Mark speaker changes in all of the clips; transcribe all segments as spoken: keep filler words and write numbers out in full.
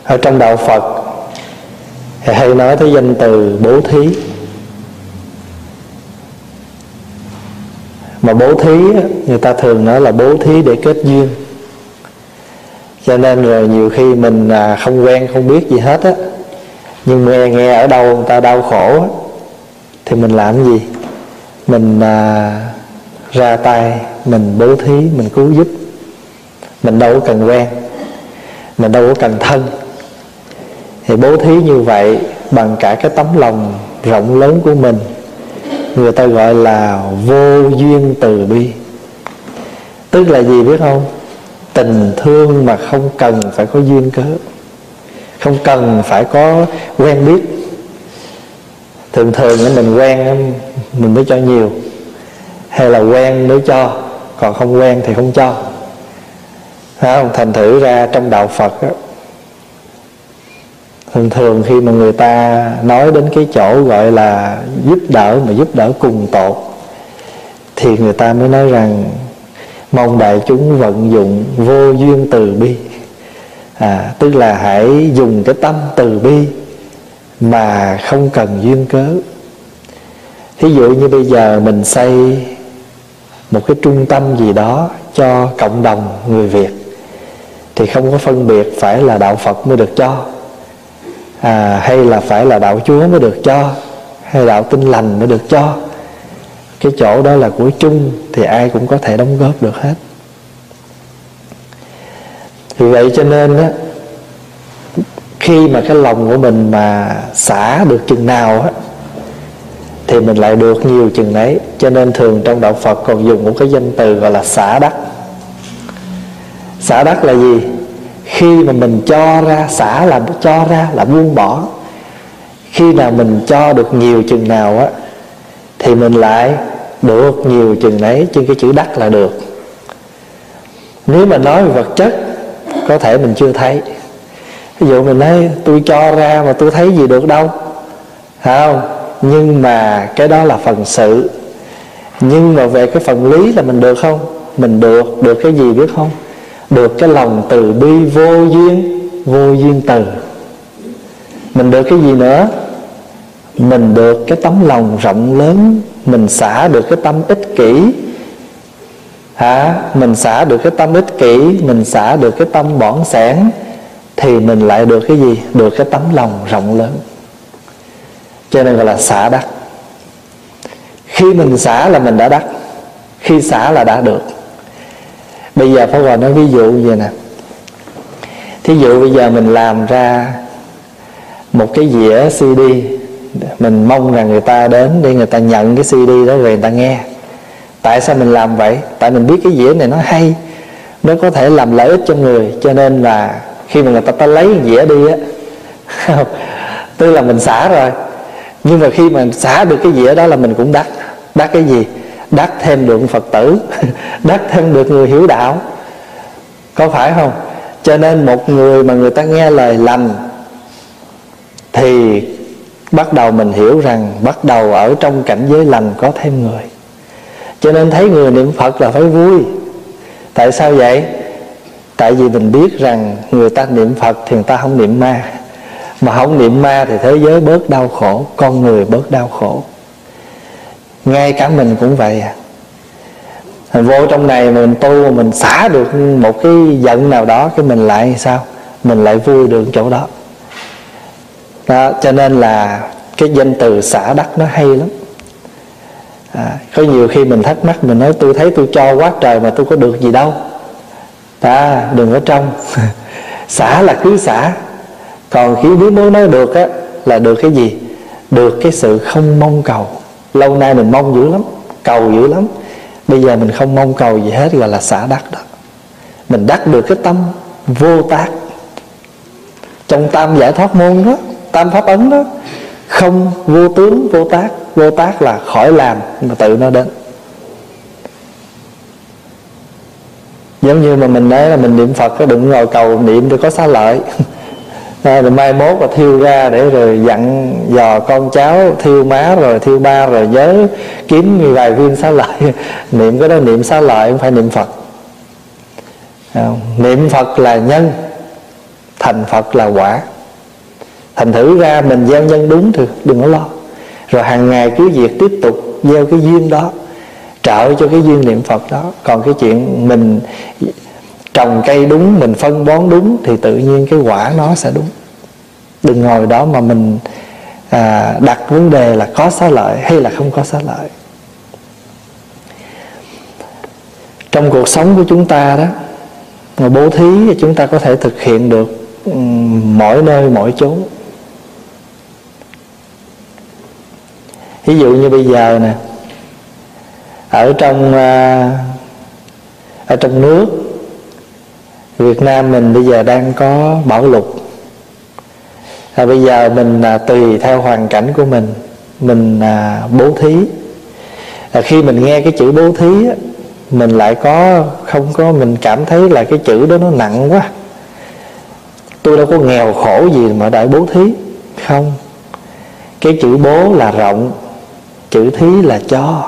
Speaker 1: Ở trong đạo Phật thì hay nói tới danh từ bố thí. Mà bố thí người ta thường nói là bố thí để kết duyên. Cho nên rồi nhiều khi mình không quen không biết gì hết á, nhưng nghe, nghe ở đâu người ta đau khổ á, thì mình làm gì? Mình à, ra tay, mình bố thí, mình cứu giúp. Mình đâu có cần quen, mình đâu có cần thân. Thì bố thí như vậy bằng cả cái tấm lòng rộng lớn của mình, người ta gọi là vô duyên từ bi. Tức là gì biết không? Tình thương mà không cần phải có duyên cớ, không cần phải có quen biết. Thường thường mình quen mình mới cho nhiều, hay là quen mới cho, còn không quen thì không cho. Phải không? Thành thử ra trong đạo Phật đó, thường thường khi mà người ta nói đến cái chỗ gọi là giúp đỡ, mà giúp đỡ cùng tột, thì người ta mới nói rằng mong đại chúng vận dụng vô duyên từ bi. à, Tức là hãy dùng cái tâm từ bi mà không cần duyên cớ. Thí dụ như bây giờ mình xây một cái trung tâm gì đó cho cộng đồng người Việt, thì không có phân biệt phải là đạo Phật mới được cho, à, hay là phải là đạo Chúa mới được cho, hay đạo Tin Lành mới được cho. Cái chỗ đó là của chung, thì ai cũng có thể đóng góp được hết. Vì vậy cho nên á, khi mà cái lòng của mình mà xả được chừng nào á, thì mình lại được nhiều chừng đấy. Cho nên thường trong đạo Phật còn dùng một cái danh từ gọi là xả đắc. Xả đắc là gì? Khi mà mình cho ra, xả là cho ra, là buông bỏ. Khi nào mình cho được nhiều chừng nào á, thì mình lại được nhiều chừng đấy. Chứ cái chữ đắc là được. Nếu mà nói về vật chất, có thể mình chưa thấy. Ví dụ mình nói tôi cho ra mà tôi thấy gì được đâu, phải không? Nhưng mà cái đó là phần sự. Nhưng mà về cái phần lý là mình được không? Mình được. Được cái gì biết không? Được cái lòng từ bi vô duyên, vô duyên từ. Mình được cái gì nữa? Mình được cái tấm lòng rộng lớn. Mình xả được cái tâm ích kỷ, hả? Mình xả được cái tâm ích kỷ, mình xả được cái tâm bỏn sẻn, thì mình lại được cái gì? Được cái tấm lòng rộng lớn. Cho nên gọi là xả đắc. Khi mình xả là mình đã đắc, khi xả là đã được. Bây giờ Pháp Hòa nói ví dụ như vậy nè. Thí dụ bây giờ mình làm ra một cái dĩa xê đê, mình mong rằng người ta đến để người ta nhận cái xê đê đó rồi người ta nghe. Tại sao mình làm vậy? Tại mình biết cái dĩa này nó hay, nó có thể làm lợi ích cho người. Cho nên là khi mà người ta, ta lấy cái dĩa đi á, tức là mình xả rồi. Nhưng mà khi mà xả được cái dĩa đó là mình cũng đắc. Đắc cái gì? Đắc thêm được Phật tử, đắc thêm được người hiểu đạo. Có phải không? Cho nên một người mà người ta nghe lời lành, thì bắt đầu mình hiểu rằng bắt đầu ở trong cảnh giới lành có thêm người. Cho nên thấy người niệm Phật là phải vui. Tại sao vậy? Tại vì mình biết rằng người ta niệm Phật thì người ta không niệm ma. Mà không niệm ma thì thế giới bớt đau khổ, con người bớt đau khổ. Ngay cả mình cũng vậy à. Mình vô trong này mà mình tu mà mình xả được một cái giận nào đó, cái mình lại sao? Mình lại vui được chỗ đó. Đó, cho nên là cái danh từ xả đắc nó hay lắm. À, có nhiều khi mình thắc mắc, mình nói tôi thấy tôi cho quá trời mà tôi có được gì đâu. Đó, đừng có trông. Xả là cứ xả. Còn khi nếu muốn nói được á, là được cái gì? Được cái sự không mong cầu. Lâu nay mình mong dữ lắm, cầu dữ lắm. Bây giờ mình không mong cầu gì hết, gọi là xả đắc đó. Mình đắc được cái tâm vô tác. Trong tam giải thoát môn đó, tam pháp ấn đó, không vô tướng vô tác. Vô tác là khỏi làm mà tự nó đến. Giống như mà mình nói là mình niệm Phật, có đừng ngồi cầu niệm để có xá lợi. Rồi mai mốt là thiêu ra để rồi dặn dò con cháu, thiêu má rồi thiêu ba rồi nhớ kiếm vài viên xá lợi. Niệm cái đó niệm xá lợi, không phải niệm Phật. Niệm Phật là nhân, thành Phật là quả. Thành thử ra mình gieo nhân đúng thì đừng có lo. Rồi hàng ngày cứ việc tiếp tục gieo cái duyên đó, trợ cho cái duyên niệm Phật đó. Còn cái chuyện mình trồng cây đúng, mình phân bón đúng thì tự nhiên cái quả nó sẽ đúng. Đừng ngồi đó mà mình à, đặt vấn đề là có xá lợi hay là không có xá lợi. Trong cuộc sống của chúng ta đó, mà bố thí thì chúng ta có thể thực hiện được um, mỗi nơi mỗi chốn. Ví dụ như bây giờ nè, ở trong uh, ở trong nước Việt Nam mình bây giờ đang có bão lụt. À, bây giờ mình à, tùy theo hoàn cảnh của mình, mình à, bố thí. À, khi mình nghe cái chữ bố thí á, mình lại có không có mình cảm thấy là cái chữ đó nó nặng quá. Tôi đâu có nghèo khổ gì mà đại bố thí. Không. Cái chữ bố là rộng, chữ thí là cho.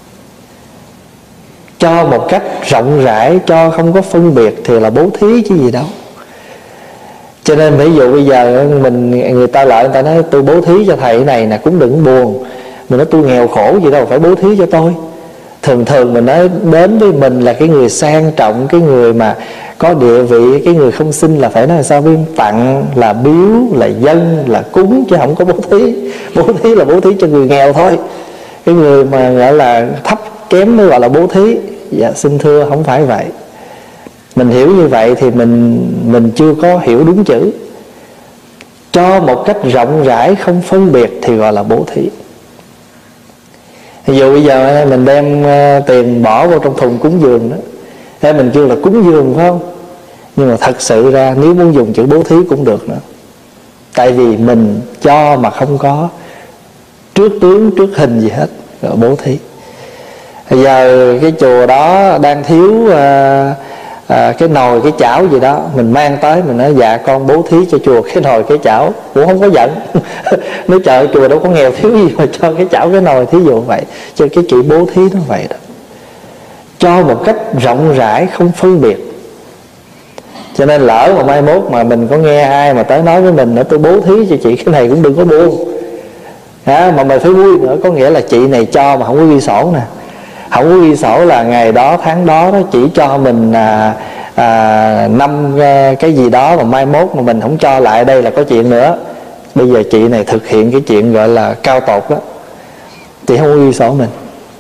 Speaker 1: Cho một cách rộng rãi, cho không có phân biệt thì là bố thí chứ gì đâu. Cho nên ví dụ bây giờ mình người ta lại người ta nói tôi bố thí cho thầy cái này nè, cũng đừng buồn. Mình nói tôi nghèo khổ gì đâu phải bố thí cho tôi. Thường thường mình nói đến với mình là cái người sang trọng, cái người mà có địa vị, cái người không xin là phải nói là sao viên tặng, là biếu, là dâng, là cúng, chứ không có bố thí. Bố thí là bố thí cho người nghèo thôi. Cái người mà gọi là thấp kém mới gọi là bố thí. Dạ xin thưa không phải vậy. Mình hiểu như vậy thì mình mình chưa có hiểu đúng chữ. Cho một cách rộng rãi không phân biệt thì gọi là bố thí. Ví dụ bây giờ mình đem tiền bỏ vào trong thùng cúng dường đó, thế mình kêu là cúng dường phải không? Nhưng mà thật sự ra nếu muốn dùng chữ bố thí cũng được nữa. Tại vì mình cho mà không có trước tướng trước hình gì hết, gọi là bố thí. Bây giờ cái chùa đó đang thiếu à, à, cái nồi cái chảo gì đó, mình mang tới mình nói dạ con bố thí cho chùa cái nồi cái chảo, cũng không có giận. Nói trời chùa đâu có nghèo thiếu gì mà cho cái chảo cái nồi, thí dụ vậy. Cho cái chữ bố thí nó vậy đó, cho một cách rộng rãi không phân biệt. Cho nên lỡ mà mai mốt mà mình có nghe ai mà tới nói với mình nữa tôi bố thí cho chị cái này cũng đừng có buông à, mà mình phải vui nữa. Có nghĩa là chị này cho mà không có ghi sổ nè, không có ghi sổ là ngày đó tháng đó, đó chỉ cho mình à, à, năm cái gì đó, mà mai mốt mà mình không cho lại đây là có chuyện nữa. Bây giờ chị này thực hiện cái chuyện gọi là cao tột đó, chị không có ghi sổ mình.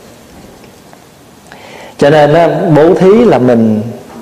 Speaker 1: Cho nên đó, bố thí là mình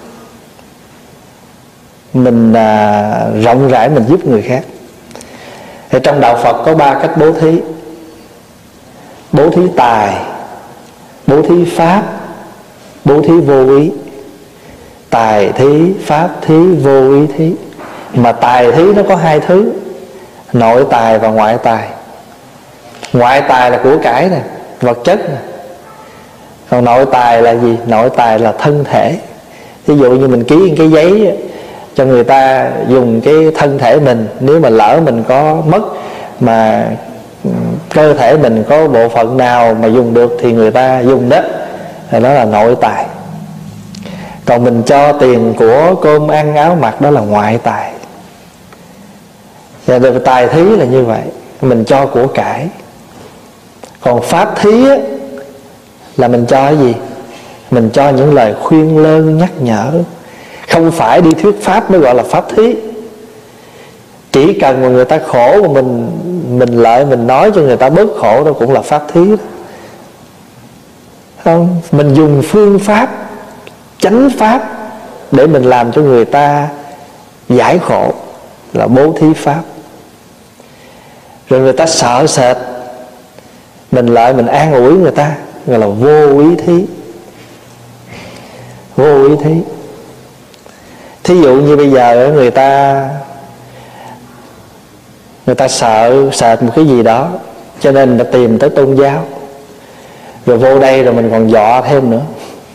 Speaker 1: mình à, rộng rãi mình giúp người khác. Thì trong đạo Phật có ba cách bố thí: bố thí tài, bố thí pháp, bố thí vô ý. Tài thí, pháp thí, vô ý thí. Mà tài thí nó có hai thứ: nội tài và ngoại tài. Ngoại tài là của cải nè, vật chất nè. Còn nội tài là gì? Nội tài là thân thể. Ví dụ như mình ký cái giấy cho người ta dùng cái thân thể mình, nếu mà lỡ mình có mất mà cơ thể mình có bộ phận nào mà dùng được thì người ta dùng đó, thì đó là nội tài. Còn mình cho tiền của cơm ăn áo mặc, đó là ngoại tài. Và được tài thí là như vậy, mình cho của cải. Còn pháp thí á, là mình cho cái gì? Mình cho những lời khuyên lơn nhắc nhở. Không phải đi thuyết pháp mới gọi là pháp thí. Chỉ cần mà người ta khổ mà mình mình lợi mình nói cho người ta bớt khổ, đó cũng là pháp thí đó. Không? Mình dùng phương pháp chánh pháp để mình làm cho người ta giải khổ là bố thí pháp. Rồi người ta sợ sệt, mình lại mình an ủi người ta, gọi là vô ý thí. Vô ý thí. Thí dụ như bây giờ người ta Người ta sợ sệt một cái gì đó, cho nên người ta tìm tới tôn giáo. Rồi vô đây rồi mình còn dọa thêm nữa.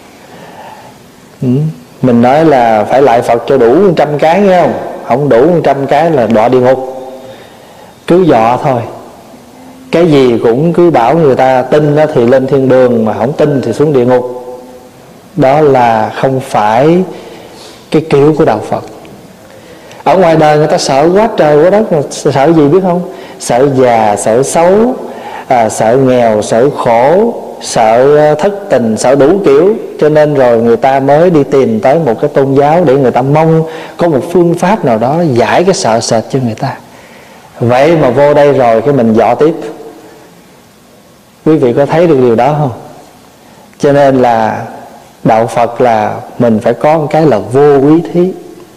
Speaker 1: ừ. Mình nói là phải lại Phật cho đủ một trăm cái, nghe không? Không đủ một trăm cái là đọa địa ngục. Cứ dọa thôi. Cái gì cũng cứ bảo người ta tin đó thì lên thiên đường, mà không tin thì xuống địa ngục. Đó là không phải cái kiểu của đạo Phật. Ở ngoài đời người ta sợ quá trời quá đất, sợ gì biết không? Sợ già, sợ xấu, à, sợ nghèo, sợ khổ, sợ thất tình, sợ đủ kiểu. Cho nên rồi người ta mới đi tìm tới một cái tôn giáo để người ta mong có một phương pháp nào đó giải cái sợ sệt cho người ta. Vậy mà vô đây rồi cái mình dọ tiếp. Quý vị có thấy được điều đó không? Cho nên là đạo Phật là mình phải có một cái là vô quý thí,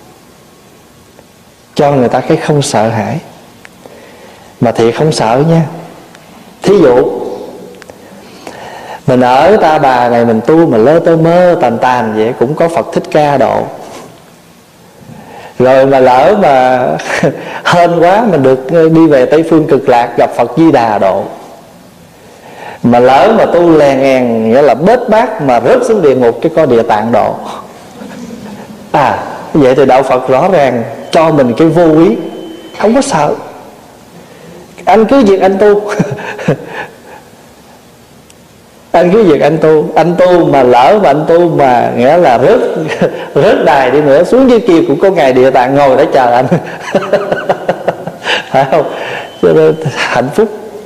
Speaker 1: cho người ta cái không sợ hãi. Mà thiệt không sợ nha. Thí dụ mình ở Ta Bà này mình tu mà lơ tơ mơ tàn tàn vậy, cũng có Phật Thích Ca độ. Rồi mà lỡ mà hên quá mình được đi về Tây Phương Cực Lạc gặp Phật Di Đà độ. Mà lỡ mà tu lè ngàn, nghĩa là bết bát mà rớt xuống địa ngục, cái có Địa Tạng độ. À vậy thì đạo Phật rõ ràng cho mình cái vô quý, không có sợ. Anh cứ việc anh tu anh cứ việc anh tu. Anh tu mà lỡ mà anh tu mà nghĩa là rớt rớt đài đi nữa, xuống dưới kia cũng có Ngài Địa Tạng ngồi để chờ anh. Phải không? Cho nên hạnh phúc.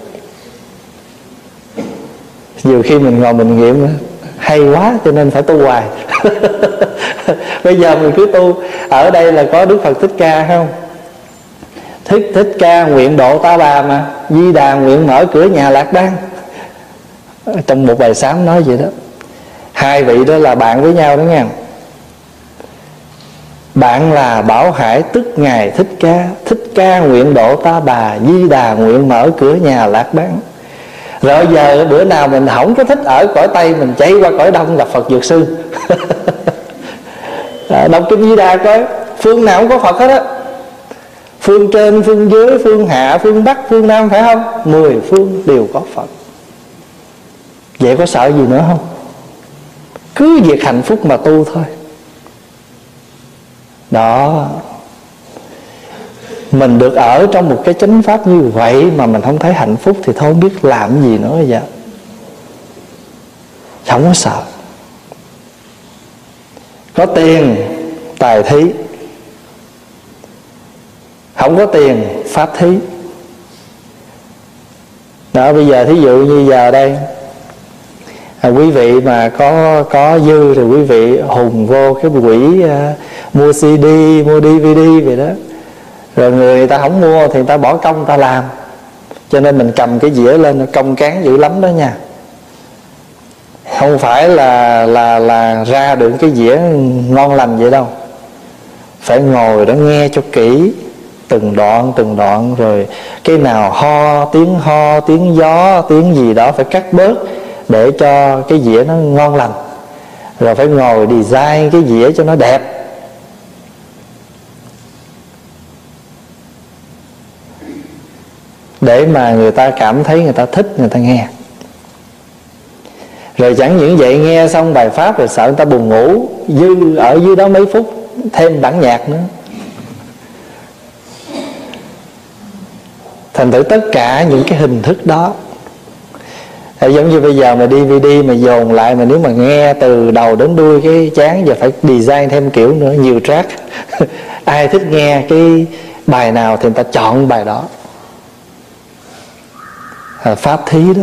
Speaker 1: Nhiều khi mình ngồi mình nghiệm hay quá cho nên phải tu hoài. Bây giờ mình cứ tu. Ở đây là có Đức Phật Thích Ca không? Thích Thích Ca nguyện độ Ta Bà mà, Di Đà nguyện mở cửa nhà Lạc Đan. Trong một bài sám nói vậy đó. Hai vị đó là bạn với nhau đó nha. Bạn là Bảo Hải tức Ngài Thích Ca. Thích Ca nguyện độ Ta Bà, Di Đà nguyện mở cửa nhà Lạc Đan. Rồi giờ bữa nào mình không có thích ở cõi Tây, mình chạy qua cõi Đông gặp Phật Dược Sư. À, đọc kinh Di Đà coi, phương nào cũng có Phật hết á. Phương trên, phương dưới, phương hạ, phương Bắc, phương Nam, phải không? Mười phương đều có Phật. Vậy có sợ gì nữa không? Cứ việc hạnh phúc mà tu thôi. Đó. Mình được ở trong một cái chánh pháp như vậy mà mình không thấy hạnh phúc thì thôi không biết làm gì nữa vậy. Không có sợ. Có tiền, tài thí. Không có tiền, pháp thí. Đó, bây giờ thí dụ như giờ đây à, quý vị mà có có dư thì quý vị hùng vô cái quỹ à, mua xê đê, mua đê vê đê vậy đó. Rồi người ta không mua thì người ta bỏ công người ta làm. Cho nên mình cầm cái dĩa lên công cán dữ lắm đó nha. Không phải là là là ra được cái dĩa ngon lành vậy đâu. Phải ngồi đó nghe cho kỹ, từng đoạn từng đoạn. Rồi cái nào ho, tiếng ho, tiếng gió, tiếng gì đó phải cắt bớt để cho cái dĩa nó ngon lành. Rồi phải ngồi design cái dĩa cho nó đẹp. Để mà người ta cảm thấy người ta thích, người ta nghe. Rồi chẳng những vậy, nghe xong bài pháp rồi sợ người ta buồn ngủ, dư ở dưới đó mấy phút thêm bản nhạc nữa. Thành thử tất cả những cái hình thức đó thì giống như bây giờ mà đê vê đê mà dồn lại, mà nếu mà nghe từ đầu đến đuôi cái chán, giờ phải design thêm kiểu nữa, nhiều track. Ai thích nghe cái bài nào thì người ta chọn bài đó. À, pháp thí đó.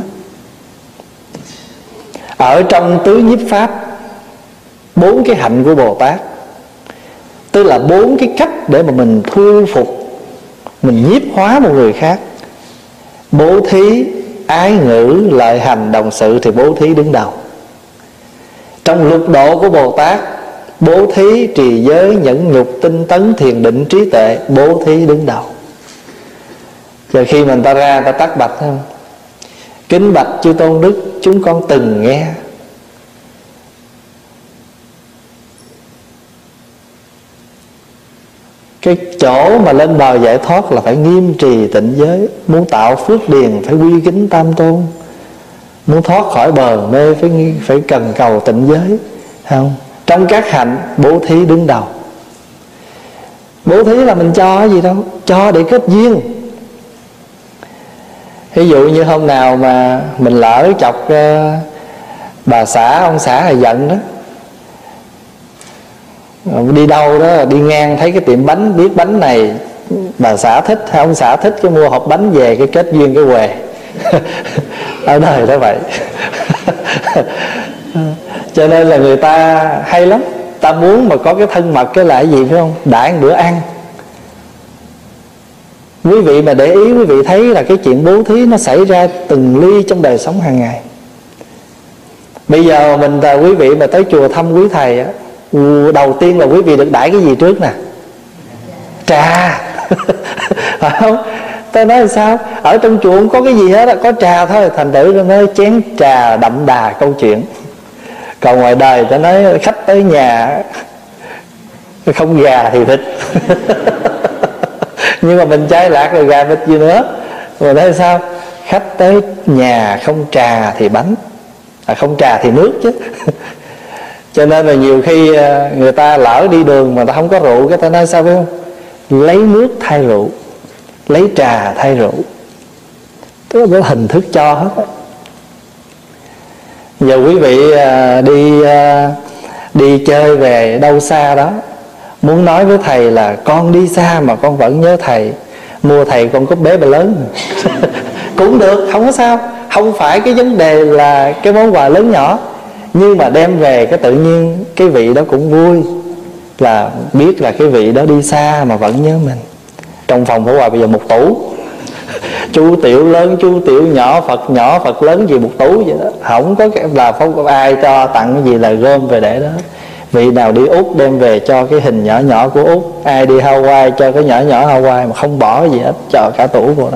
Speaker 1: Ở trong tứ nhiếp pháp, bốn cái hạnh của Bồ Tát, tức là bốn cái cách để mà mình thu phục, mình nhiếp hóa một người khác. Bố thí, ái ngữ, lợi hành, đồng sự thì bố thí đứng đầu. Trong lục độ của Bồ Tát, bố thí, trì giới, nhẫn nhục, tinh tấn, thiền định, trí tuệ, bố thí đứng đầu. Rồi khi mình ta ra ta tắt bạch không? Kính bạch chư tôn đức, chúng con từng nghe. Cái chỗ mà lên bờ giải thoát là phải nghiêm trì tịnh giới. Muốn tạo phước điền phải quy kính tam tôn. Muốn thoát khỏi bờ mê phải, phải cần cầu tịnh giới, không? Trong các hạnh, bố thí đứng đầu. Bố thí là mình cho cái gì đâu, cho để kết duyên. Ví dụ như hôm nào mà mình lỡ chọc uh, bà xã, ông xã là giận đó, Đi đâu đó đi ngang thấy cái tiệm bánh, biết bánh này bà xã thích hay ông xã thích, cái mua hộp bánh về cái kết duyên cái huề. Ở đời đó vậy. Cho nên là người ta hay lắm, ta muốn mà có cái thân mật cái là cái gì phải không? Đãi một bữa ăn. Quý vị mà để ý, quý vị thấy là cái chuyện bố thí nó xảy ra từng ly trong đời sống hàng ngày. Bây giờ mình là quý vị mà tới chùa thăm quý thầy á, đầu tiên là quý vị được đãi cái gì trước nè? Trà. Phải không? Ta nói sao? Ở trong chùa không có cái gì hết, có trà thôi. Thành thử ta nói chén trà đậm đà câu chuyện. Còn ngoài đời ta nói khách tới nhà không gà thì thịt. Nhưng mà mình chay lạc rồi gà thịt gì nữa. Rồi nói sao? Khách tới nhà không trà thì bánh, à, không trà thì nước chứ. Cho nên là nhiều khi người ta lỡ đi đường mà ta không có rượu, cái ta nói sao phải không? Lấy nước thay rượu, lấy trà thay rượu. Tức là hình thức cho hết á. Giờ quý vị đi đi chơi về đâu xa đó, muốn nói với thầy là con đi xa mà con vẫn nhớ thầy, mua thầy con cúp bé bà lớn. Cũng được, không có sao. Không phải cái vấn đề là cái món quà lớn nhỏ, nhưng mà đem về cái tự nhiên cái vị đó cũng vui, là biết là cái vị đó đi xa mà vẫn nhớ mình. Trong phòng Pháp Hòa bây giờ một tủ, chú tiểu lớn, chú tiểu nhỏ, Phật nhỏ, Phật lớn gì một tủ vậy đó. Không có cái là không có ai cho tặng cái gì là gom về để đó. Vị nào đi Úc đem về cho cái hình nhỏ nhỏ của Úc, ai đi Hawaii cho cái nhỏ nhỏ Hawaii, mà không bỏ gì hết, cho cả tủ của đó.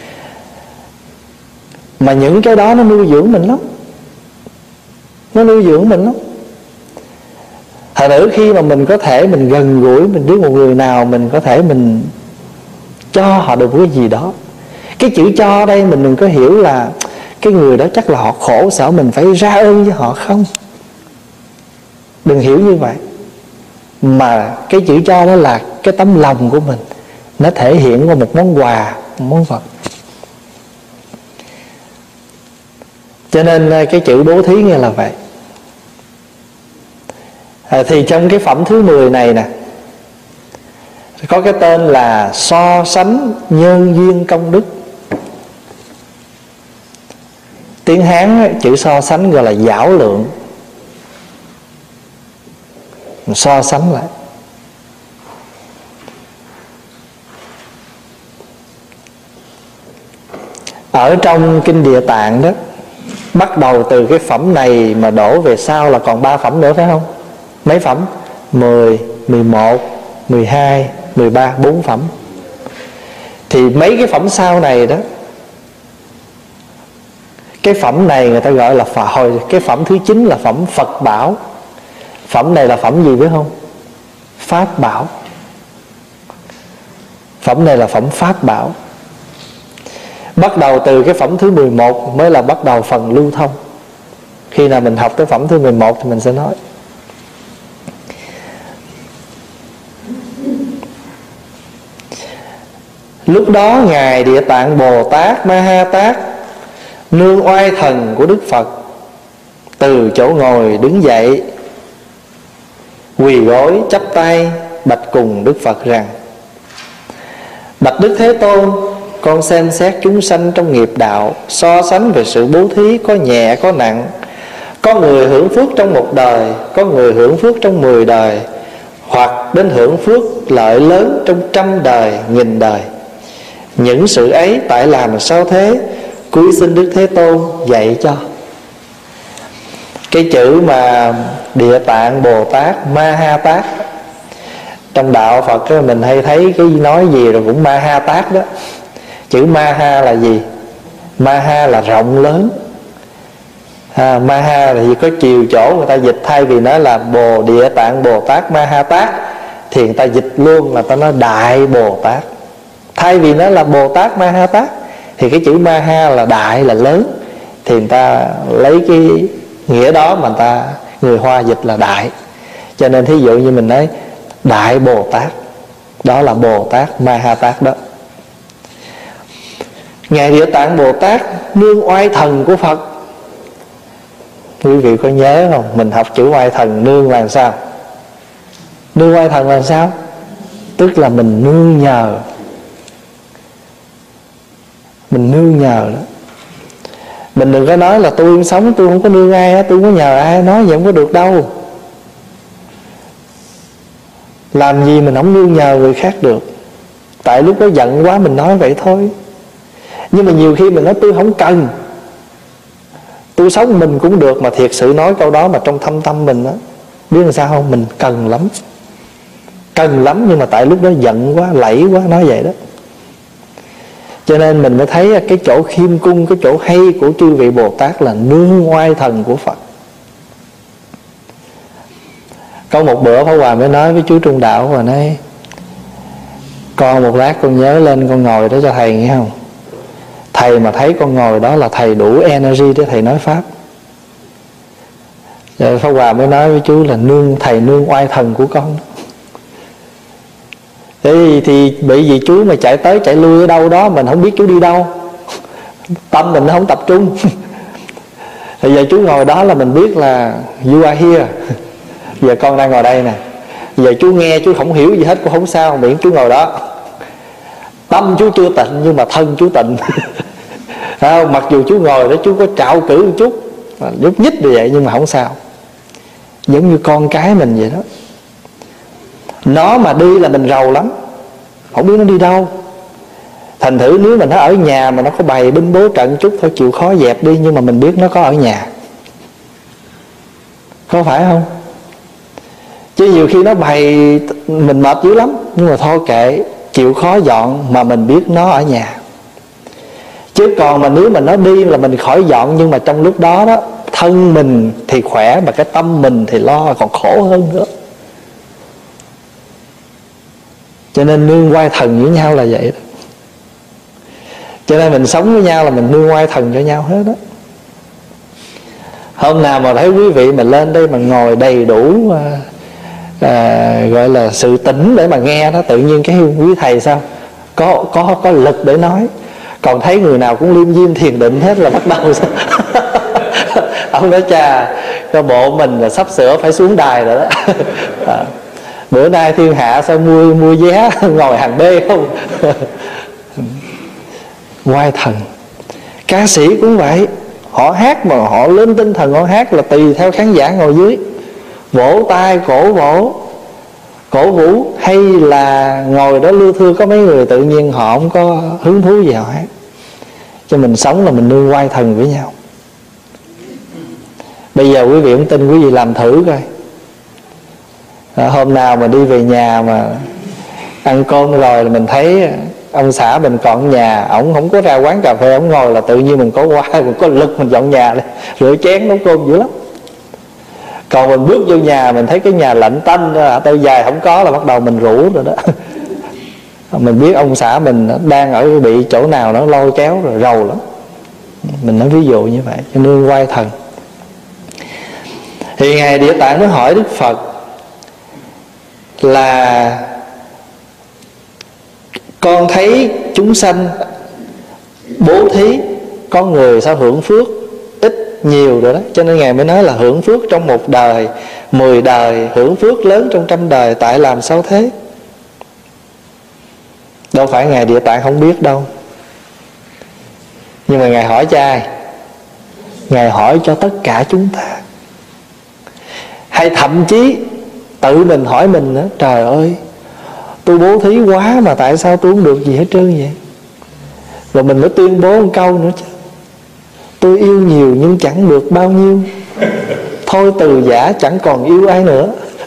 Speaker 1: Mà những cái đó nó nuôi dưỡng mình lắm, nó nuôi dưỡng mình lắm. Thật nữ khi mà mình có thể mình gần gũi, mình biết một người nào, mình có thể mình cho họ được cái gì đó. Cái chữ cho ở đây mình đừng có hiểu là cái người đó chắc là họ khổ, sợ mình phải ra ơn với họ, không. Đừng hiểu như vậy. Mà cái chữ cho đó là cái tấm lòng của mình, nó thể hiện qua một món quà, một món vật. Cho nên cái chữ bố thí nghe là vậy. à, Thì trong cái phẩm thứ mười này nè, có cái tên là so sánh nhân duyên công đức. Tiếng Hán chữ so sánh gọi là giảo lượng. Mình so sánh lại. Ở trong Kinh Địa Tạng đó, bắt đầu từ cái phẩm này mà đổ về sau là còn ba phẩm nữa phải không? Mấy phẩm? Mười, mười một, mười hai, mười ba, bốn phẩm. Thì mấy cái phẩm sau này đó, cái phẩm này người ta gọi là Phật hồi. Cái phẩm thứ chín là phẩm Phật Bảo. Phẩm này là phẩm gì biết không? Pháp Bảo. Phẩm này là phẩm Pháp Bảo. Bắt đầu từ cái phẩm thứ mười một mới là bắt đầu phần lưu thông. Khi nào mình học tới phẩm thứ mười một thì mình sẽ nói. Lúc đó Ngài Địa Tạng Bồ Tát Ma Ha Tát, nương oai thần của Đức Phật, từ chỗ ngồi đứng dậy, quỳ gối chắp tay bạch cùng Đức Phật rằng: Bạch Đức Thế Tôn, con xem xét chúng sanh trong nghiệp đạo, so sánh về sự bố thí có nhẹ có nặng. Có người hưởng phước trong một đời, có người hưởng phước trong mười đời, hoặc đến hưởng phước lợi lớn trong trăm đời, nghìn đời. Những sự ấy tại làm sao thế? Cúi xin Đức Thế Tôn dạy cho. Cái chữ mà Địa Tạng Bồ Tát Ma Ha Tát, trong đạo Phật đó, mình hay thấy cái nói gì rồi cũng Ma Ha Tát đó. Chữ Ma Ha là gì? Ma Ha là rộng lớn. à, Ma Ha là gì? Có chiều chỗ người ta dịch, thay vì nói là Bồ Địa Tạng Bồ Tát Ma Ha Tát thì người ta dịch luôn là ta nói Đại Bồ Tát. Thay vì nói là Bồ Tát Ma Ha Tát thì cái chữ Ma Ha là đại, là lớn, thì người ta lấy cái nghĩa đó mà người ta, người Hoa dịch là đại. Cho nên thí dụ như mình nói Đại Bồ Tát, đó là Bồ Tát Ma Ha Tát đó. Ngài Địa Tạng Bồ Tát nương oai thần của Phật. Quý vị có nhớ không? Mình học chữ oai thần nương là sao? Nương oai thần là sao? Tức là mình nương nhờ, mình nương nhờ đó. Mình đừng có nói là tôi sống tôi không có nương ai, tôi không có nhờ ai. Nói vậy không có được đâu. Làm gì mình không nương nhờ người khác được. Tại lúc đó giận quá mình nói vậy thôi. Nhưng mà nhiều khi mình nói tôi không cần, tôi sống mình cũng được. Mà thiệt sự nói câu đó mà trong thâm tâm mình đó, biết làm sao không? Mình cần lắm, cần lắm. Nhưng mà tại lúc đó giận quá, lẫy quá, nói vậy đó. Cho nên mình mới thấy cái chỗ khiêm cung, cái chỗ hay của chư vị Bồ Tát là nương oai thần của Phật. Có một bữa Pháp Hòa mới nói với chú Trung Đạo và nói: con một lát con nhớ lên con ngồi đó cho thầy, nghe không? Thầy mà thấy con ngồi đó là thầy đủ energy để thầy nói Pháp. Rồi Pháp Hòa mới nói với chú là nương thầy nương oai thần của con. Thế thì bởi vì chú mà chạy tới chạy lui ở đâu đó, mình không biết chú đi đâu, tâm mình nó không tập trung. Thì giờ chú ngồi đó là mình biết là you are here. Giờ con đang ngồi đây nè. Giờ chú nghe chú không hiểu gì hết cũng không sao, miễn chú ngồi đó. Tâm chú chưa tịnh nhưng mà thân chú tịnh. Không, mặc dù chú ngồi đó chú có trạo cử một chút, nhúc nhích như vậy nhưng mà không sao. Giống như con cái mình vậy đó. Nó mà đi là mình rầu lắm, không biết nó đi đâu. Thành thử nếu mà nó ở nhà mà nó có bày binh bố trận chút thôi, chịu khó dẹp đi, nhưng mà mình biết nó có ở nhà. Có phải không? Chứ nhiều khi nó bày mình mệt dữ lắm, nhưng mà thôi kệ, chịu khó dọn mà mình biết nó ở nhà. Chứ còn mà nếu mà nó đi là mình khỏi dọn, nhưng mà trong lúc đó đó thân mình thì khỏe mà cái tâm mình thì lo, còn khổ hơn nữa. Cho nên nương oai thần với nhau là vậy đó. Cho nên mình sống với nhau là mình nương oai thần cho nhau hết đó. Hôm nào mà thấy quý vị mà lên đây mà ngồi đầy đủ à, à, gọi là sự tỉnh để mà nghe đó, tự nhiên cái quý thầy sao có có có lực để nói. Còn thấy người nào cũng liêm diêm thiền định hết là bắt đầu sao? Ông nói chà, cái bộ mình là sắp sửa phải xuống đài rồi đó. À, bữa nay thiên hạ sao mua mua vé ngồi hàng B không? Oai thần. Ca sĩ cũng vậy, họ hát mà họ lên tinh thần họ hát là tùy theo khán giả ngồi dưới, vỗ tay cổ vỗ cổ vũ, hay là ngồi đó lưu thưa có mấy người tự nhiên họ không có hứng thú gì họ hát. Cho mình sống là mình nương oai thần với nhau. Bây giờ quý vị không tin, quý vị làm thử coi. À, hôm nào mà đi về nhà mà ăn cơm rồi là mình thấy ông xã mình còn ở nhà, ổng không có ra quán cà phê, ổng ngồi là tự nhiên mình có qua, mình có lực mình dọn nhà lên, rửa chén nấu cơm dữ lắm. Còn mình bước vô nhà mình thấy cái nhà lạnh tanh, tay dài không có là bắt đầu mình rủ rồi đó. Mình biết ông xã mình đang ở bị chỗ nào nó lôi kéo rồi, rầu lắm. Mình nói ví dụ như vậy, cho nương oai thần. Thì Ngài Địa Tạng mới hỏi Đức Phật là con thấy chúng sanh bố thí, có người sao hưởng phước ít nhiều rồi đó. Cho nên Ngài mới nói là hưởng phước trong một đời, mười đời, hưởng phước lớn trong trăm đời. Tại làm sao thế? Đâu phải Ngài Địa Tạng không biết đâu. Nhưng mà Ngài hỏi cho ai? Ngài hỏi cho tất cả chúng ta. Hay thậm chí tự mình hỏi mình nữa, trời ơi, tôi bố thí quá mà tại sao tôi không được gì hết trơn vậy? Rồi mình mới tuyên bố một câu nữa chứ, tôi yêu nhiều nhưng chẳng được bao nhiêu, thôi từ giả chẳng còn yêu ai nữa.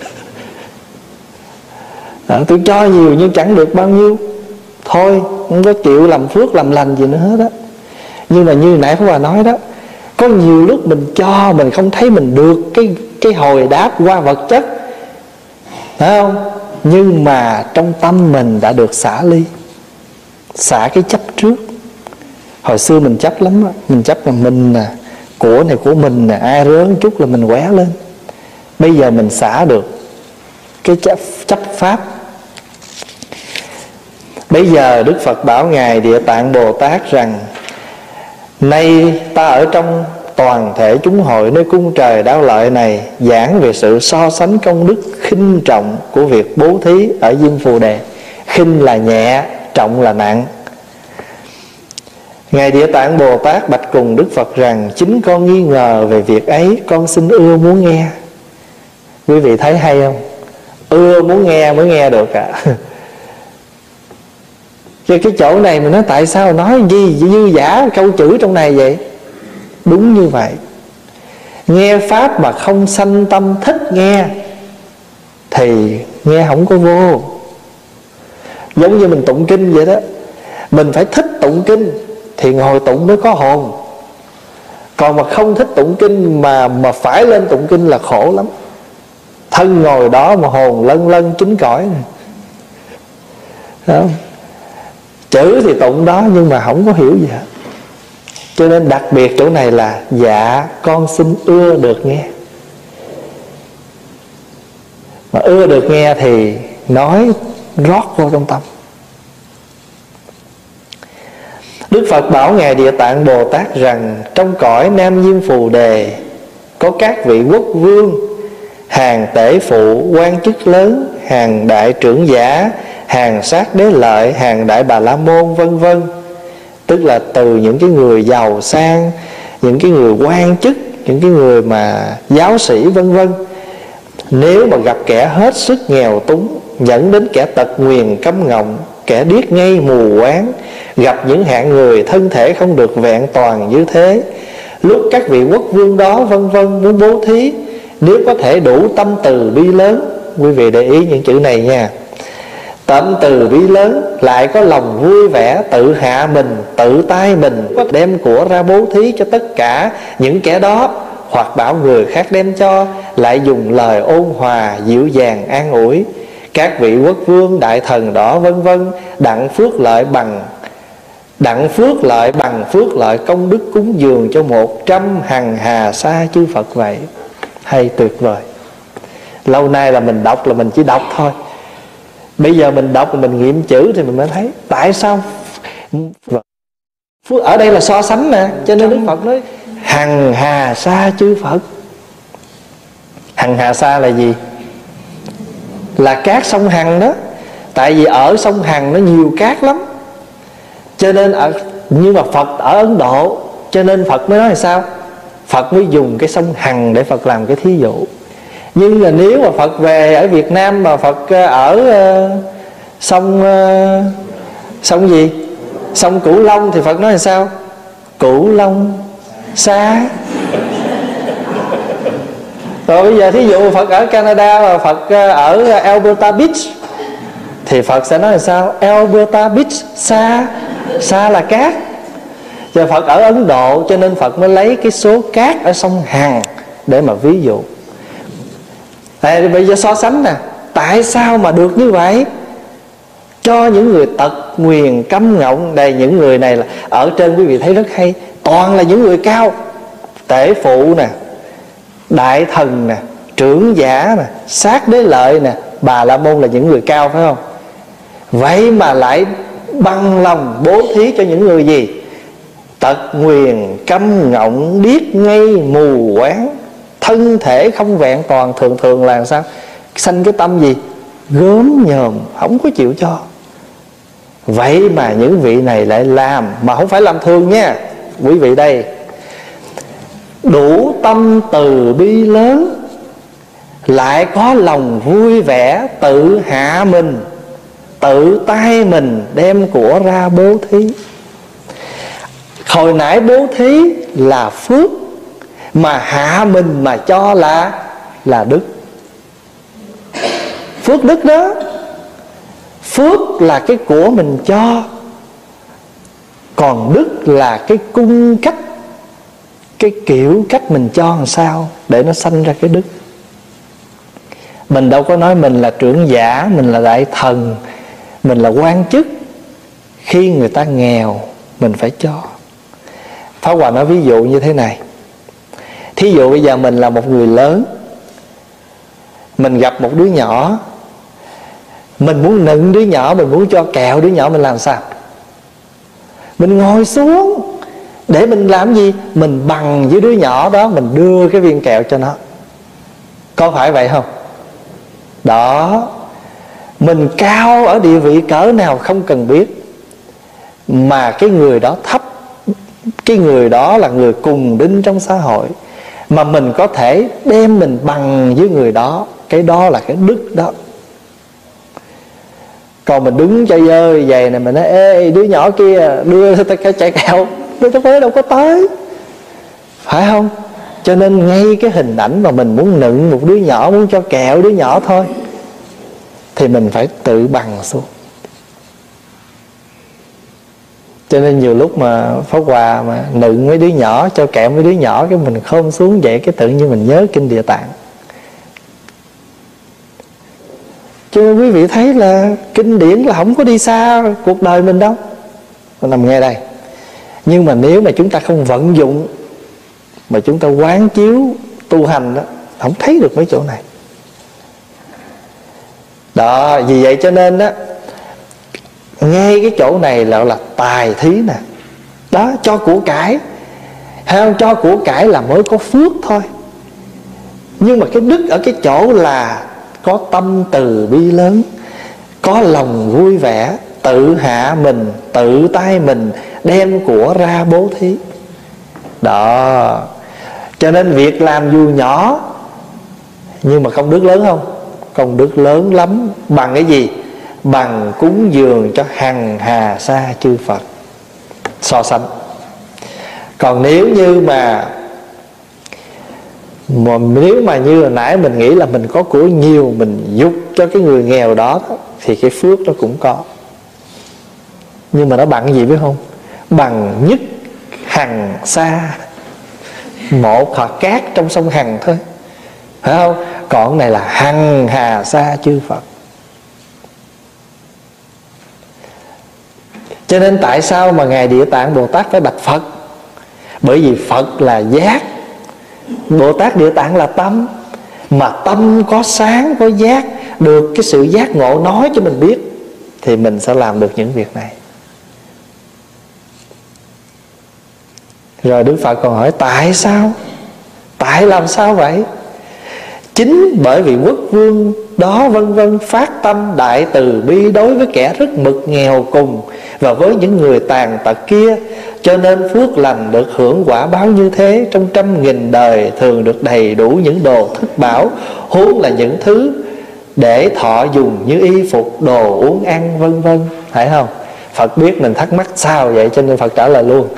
Speaker 1: À, tôi cho nhiều nhưng chẳng được bao nhiêu, thôi không có chịu làm phước làm lành gì nữa hết á. Nhưng mà như nãy Pháp Hòa nói đó, có nhiều lúc mình cho mình không thấy mình được cái, cái hồi đáp qua vật chất, phải không? Nhưng mà trong tâm mình đã được xả ly, xả cái chấp trước. Hồi xưa mình chấp lắm đó. Mình chấp là mình nè, của này của mình nè, ai rớn chút là mình quẻ lên. Bây giờ mình xả được cái chấp, chấp pháp. Bây giờ Đức Phật bảo Ngài Địa Tạng Bồ Tát rằng: nay ta ở trong toàn thể chúng hội nơi cung trời Đao Lợi này giảng về sự so sánh công đức khinh trọng của việc bố thí ở Diêm Phù Đề. Khinh là nhẹ, trọng là nặng. Ngài Địa Tạng Bồ Tát bạch cùng Đức Phật rằng: chính con nghi ngờ về việc ấy, con xin ưa muốn nghe. Quý vị thấy hay không? Ưa muốn nghe mới nghe được ạ. À. Cái, cái chỗ này mình nói tại sao nói gì dư giả câu chữ trong này vậy? Đúng như vậy. Nghe Pháp mà không sanh tâm thích nghe thì nghe không có vô. Giống như mình tụng kinh vậy đó. Mình phải thích tụng kinh thì ngồi tụng mới có hồn. Còn mà không thích tụng kinh mà mà phải lên tụng kinh là khổ lắm. Thân ngồi đó mà hồn lân lân chín cõi này. Đó. Chữ thì tụng đó nhưng mà không có hiểu gì hết. Cho nên đặc biệt chỗ này là dạ con xin ưa được nghe. Mà ưa được nghe thì nói rót vô trong tâm. Đức Phật bảo Ngài Địa Tạng Bồ Tát rằng: trong cõi Nam Diêm Phù Đề có các vị quốc vương, hàng tể phụ, quan chức lớn, hàng đại trưởng giả, hàng sát đế lợi, hàng đại bà la môn, vân vân. Tức là từ những cái người giàu sang, những cái người quan chức, những cái người mà giáo sĩ vân vân. Nếu mà gặp kẻ hết sức nghèo túng, dẫn đến kẻ tật nguyền câm ngọng, kẻ điếc ngây mù quáng, gặp những hạng người thân thể không được vẹn toàn như thế, lúc các vị quốc vương đó vân vân muốn bố thí, nếu có thể đủ tâm từ bi lớn. Quý vị để ý những chữ này nha. Tâm từ bi lớn, lại có lòng vui vẻ, tự hạ mình, tự tay mình, đem của ra bố thí cho tất cả những kẻ đó, hoặc bảo người khác đem cho, lại dùng lời ôn hòa dịu dàng an ủi. Các vị quốc vương đại thần đó vân vân đặng phước lợi bằng đặng phước lợi bằng phước lợi công đức cúng dường cho một trăm hằng hà sa chư Phật vậy. Hay tuyệt vời. Lâu nay là mình đọc là mình chỉ đọc thôi. Bây giờ mình đọc mình nghiệm chữ thì mình mới thấy tại sao ở đây là so sánh nè. Cho nên Đức Phật nói hằng hà sa chư Phật. Hằng hà sa là gì? Là cát sông Hằng đó. Tại vì ở sông Hằng nó nhiều cát lắm. Cho nên ở, nhưng mà Phật ở Ấn Độ, cho nên Phật mới nói là sao? Phật mới dùng cái sông Hằng để Phật làm cái thí dụ. Nhưng là nếu mà Phật về ở Việt Nam mà Phật ở uh, sông uh, sông gì? Sông Cửu Long thì Phật nói là sao? Cửu Long xa. Rồi bây giờ thí dụ Phật ở Canada và Phật ở Alberta Beach thì Phật sẽ nói là sao? Alberta Beach xa. Xa là cát. Và Phật ở Ấn Độ, cho nên Phật mới lấy cái số cát ở sông Hằng để mà ví dụ. Tại bây giờ so sánh nè, tại sao mà được như vậy? Cho những người tật nguyền câm ngọng. Đây, những người này là ở trên quý vị thấy rất hay, toàn là những người cao. Tể phụ nè, đại thần nè, trưởng giả nè, sát đế lợi nè, bà la môn là những người cao, phải không? Vậy mà lại bằng lòng bố thí cho những người gì? Tật nguyền câm ngọng, điếc ngây mù quáng, thân thể không vẹn toàn. Thường thường là sao? Sanh cái tâm gì? Gớm nhòm, không có chịu cho. Vậy mà những vị này lại làm, mà không phải làm thường nha. Quý vị đây, đủ tâm từ bi lớn, lại có lòng vui vẻ, tự hạ mình, tự tay mình đem của ra bố thí. Hồi nãy bố thí là phước, mà hạ mình mà cho là là đức. Phước đức đó. Phước là cái của mình cho, còn đức là cái cung cách, cái kiểu cách mình cho làm sao để nó sanh ra cái đức. Mình đâu có nói mình là trưởng giả, mình là đại thần, mình là quan chức. Khi người ta nghèo mình phải cho. Pháp Hòa nói ví dụ như thế này. Thí dụ bây giờ mình là một người lớn, mình gặp một đứa nhỏ, mình muốn nựng đứa nhỏ, mình muốn cho kẹo đứa nhỏ, mình làm sao? Mình ngồi xuống, Để mình làm gì? Mình bằng với đứa nhỏ đó, mình đưa cái viên kẹo cho nó. Có phải vậy không? Đó. Mình cao ở địa vị cỡ nào không cần biết, mà cái người đó thấp, cái người đó là người cùng đinh trong xã hội, mà mình có thể đem mình bằng với người đó, cái đó là cái đức đó. Còn mình đứng chơi dơi vậy này, mình nói ê đứa nhỏ kia đưa cái trái kẹo, đưa tới đâu có tới, phải không? Cho nên ngay cái hình ảnh mà mình muốn nựng một đứa nhỏ, muốn cho kẹo đứa nhỏ thôi, thì mình phải tự bằng xuống. Cho nên nhiều lúc mà Pháp Hòa mà nựng mấy đứa nhỏ, cho kẹo mấy đứa nhỏ, cái mình khom xuống vậy, cái tự nhiên mình nhớ Kinh Địa Tạng. Cho nên quý vị thấy là kinh điển là không có đi xa cuộc đời mình đâu, nó nằm ngay đây. Nhưng mà nếu mà chúng ta không vận dụng, mà chúng ta quán chiếu tu hành đó, không thấy được mấy chỗ này. Đó, vì vậy cho nên đó, ngay cái chỗ này là, là tài thí nè. Đó, cho của cải, hay không? Cho của cải là mới có phước thôi. Nhưng mà cái đức ở cái chỗ là có tâm từ bi lớn, có lòng vui vẻ, tự hạ mình, tự tay mình đem của ra bố thí. Đó. Cho nên việc làm dù nhỏ, nhưng mà công đức lớn không? Công đức lớn lắm. Bằng cái gì? Bằng cúng dường cho hằng hà sa chư Phật. So sánh. Còn nếu như mà Mà nếu mà như hồi nãy mình nghĩ là mình có của nhiều, mình giúp cho cái người nghèo đó, thì cái phước nó cũng có. Nhưng mà nó bằng gì biết không? Bằng nhất hằng sa, một hạt cát trong sông Hằng thôi, phải không? Còn cái này là hằng hà sa chư Phật. Cho nên tại sao mà Ngài Địa Tạng Bồ Tát phải bạch Phật? Bởi vì Phật là giác, Bồ Tát Địa Tạng là tâm. Mà tâm có sáng, có giác, được cái sự giác ngộ nói cho mình biết, thì mình sẽ làm được những việc này. Rồi Đức Phật còn hỏi tại sao? Tại làm sao vậy? Chính bởi vì quốc vương đó vân vân phát tâm đại từ bi đối với kẻ rất mực nghèo cùng và với những người tàn tật kia, cho nên phước lành được hưởng quả báo như thế trong trăm nghìn đời thường được đầy đủ những đồ thất bảo, huống là những thứ để thọ dùng như y phục, đồ uống ăn vân vân. Phải không? Phật biết mình thắc mắc sao vậy, cho nên Phật trả lời luôn.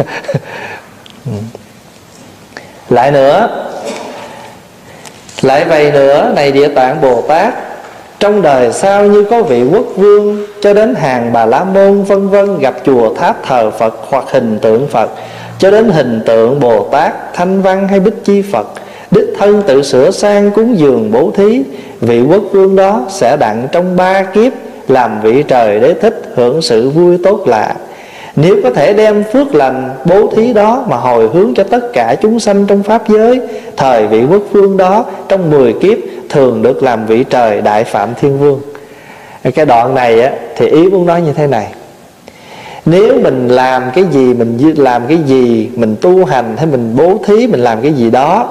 Speaker 1: Lại nữa, lại vậy nữa, này Địa Tạng Bồ Tát, trong đời sau như có vị quốc vương cho đến hàng Bà La Môn vân vân gặp chùa tháp thờ Phật hoặc hình tượng Phật, cho đến hình tượng Bồ Tát, Thanh Văn hay Bích Chi Phật, đích thân tự sửa sang cúng dường bố thí, vị quốc vương đó sẽ đặng trong ba kiếp làm vị trời đế thích, hưởng sự vui tốt lạ. Nếu có thể đem phước lành bố thí đó mà hồi hướng cho tất cả chúng sanh trong pháp giới, thời vị quốc vương đó trong mười kiếp thường được làm vị trời đại phạm thiên vương. Cái đoạn này á, thì ý muốn nói như thế này: nếu mình làm cái gì, mình làm cái gì, mình tu hành hay mình bố thí, mình làm cái gì đó,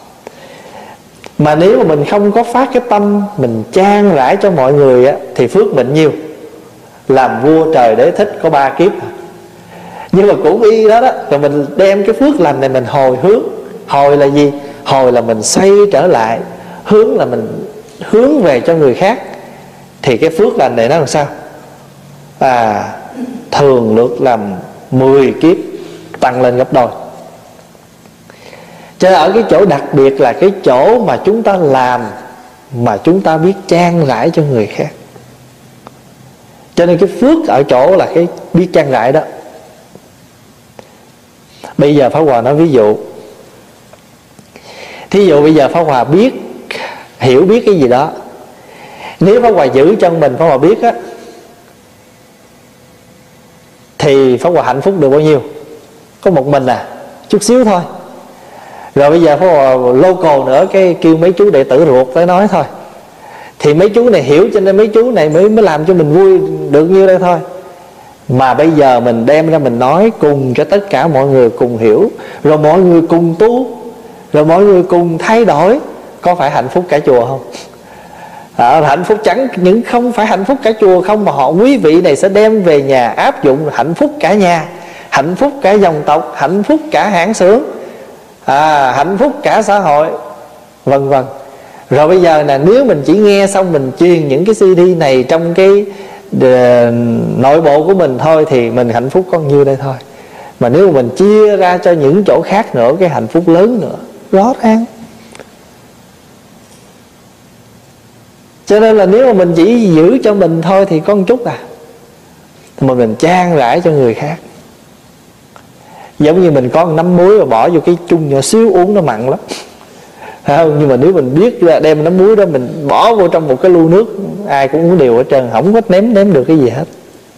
Speaker 1: mà nếu mà mình không có phát cái tâm mình chan rãi cho mọi người á, thì phước mình nhiêu? Làm vua trời đế thích có ba kiếp. Nhưng mà cũng y đó đó, rồi mình đem cái phước lành này mình hồi hướng. Hồi là gì? Hồi là mình xoay trở lại, hướng là mình hướng về cho người khác, thì cái phước lành này nó làm sao? À, thường được làm mười kiếp, tăng lên gấp đôi. Cho nên ở cái chỗ đặc biệt là cái chỗ mà chúng ta làm mà chúng ta biết chan rãi cho người khác. Cho nên cái phước ở chỗ là cái biết chan rãi đó. Bây giờ Pháp Hòa nói ví dụ. Thí dụ bây giờ Pháp Hòa biết, hiểu biết cái gì đó, nếu Pháp Hòa giữ chân mình, Pháp Hòa biết á, thì Pháp Hòa hạnh phúc được bao nhiêu? Có một mình à, chút xíu thôi. Rồi bây giờ Pháp Hòa local nữa, cái kêu mấy chú đệ tử ruột tới nói thôi, thì mấy chú này hiểu, cho nên mấy chú này mới mới làm cho mình vui được nhiêu đây thôi. Mà bây giờ mình đem ra mình nói cùng cho tất cả mọi người cùng hiểu, rồi mọi người cùng tu, rồi mọi người cùng thay đổi, có phải hạnh phúc cả chùa không? À, hạnh phúc chẳng những không phải hạnh phúc cả chùa không, mà họ quý vị này sẽ đem về nhà áp dụng, hạnh phúc cả nhà, hạnh phúc cả dòng tộc, hạnh phúc cả hãng xưởng, à, hạnh phúc cả xã hội, vân vân. Rồi bây giờ là nếu mình chỉ nghe xong mình truyền những cái xê đê này trong cái uh, nội bộ của mình thôi thì mình hạnh phúc có nhiêu đây thôi. Mà nếu mình chia ra cho những chỗ khác nữa, cái hạnh phúc lớn nữa, rõ ràng. Cho nên là nếu mà mình chỉ giữ cho mình thôi thì có một chút à, mà mình chan rãi cho người khác. Giống như mình có một nắm muối và bỏ vô cái chung nhỏ xíu uống nó mặn lắm, không? Nhưng mà nếu mình biết đem nắm muối đó mình bỏ vô trong một cái lu nước, ai cũng uống đều ở trơn, không có ném ném được cái gì hết.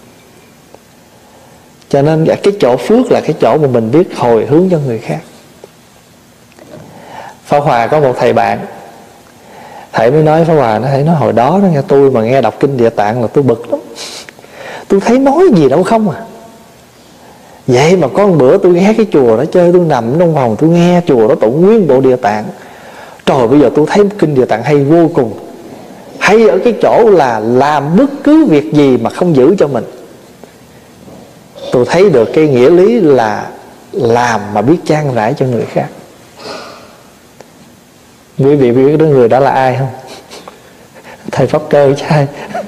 Speaker 1: Cho nên cái chỗ phước là cái chỗ mà mình biết hồi hướng cho người khác. Pháp Hòa có một thầy bạn, thầy mới nói Pháp Hòa, nó thầy nói hồi đó nó nghe tôi mà nghe đọc kinh Địa Tạng là tôi bực lắm, tôi thấy nói gì đâu không à. Vậy mà có một bữa tôi ghé cái chùa đó chơi, tôi nằm trong phòng tôi nghe chùa đó tụng nguyên bộ Địa Tạng. Trời, bây giờ tôi thấy kinh Địa Tạng hay vô cùng. Hay ở cái chỗ là làm bất cứ việc gì mà không giữ cho mình. Tôi thấy được cái nghĩa lý là làm mà biết chan rãi cho người khác. Quý vị biết đó người đó là ai không? Thầy Pháp Cơ trai.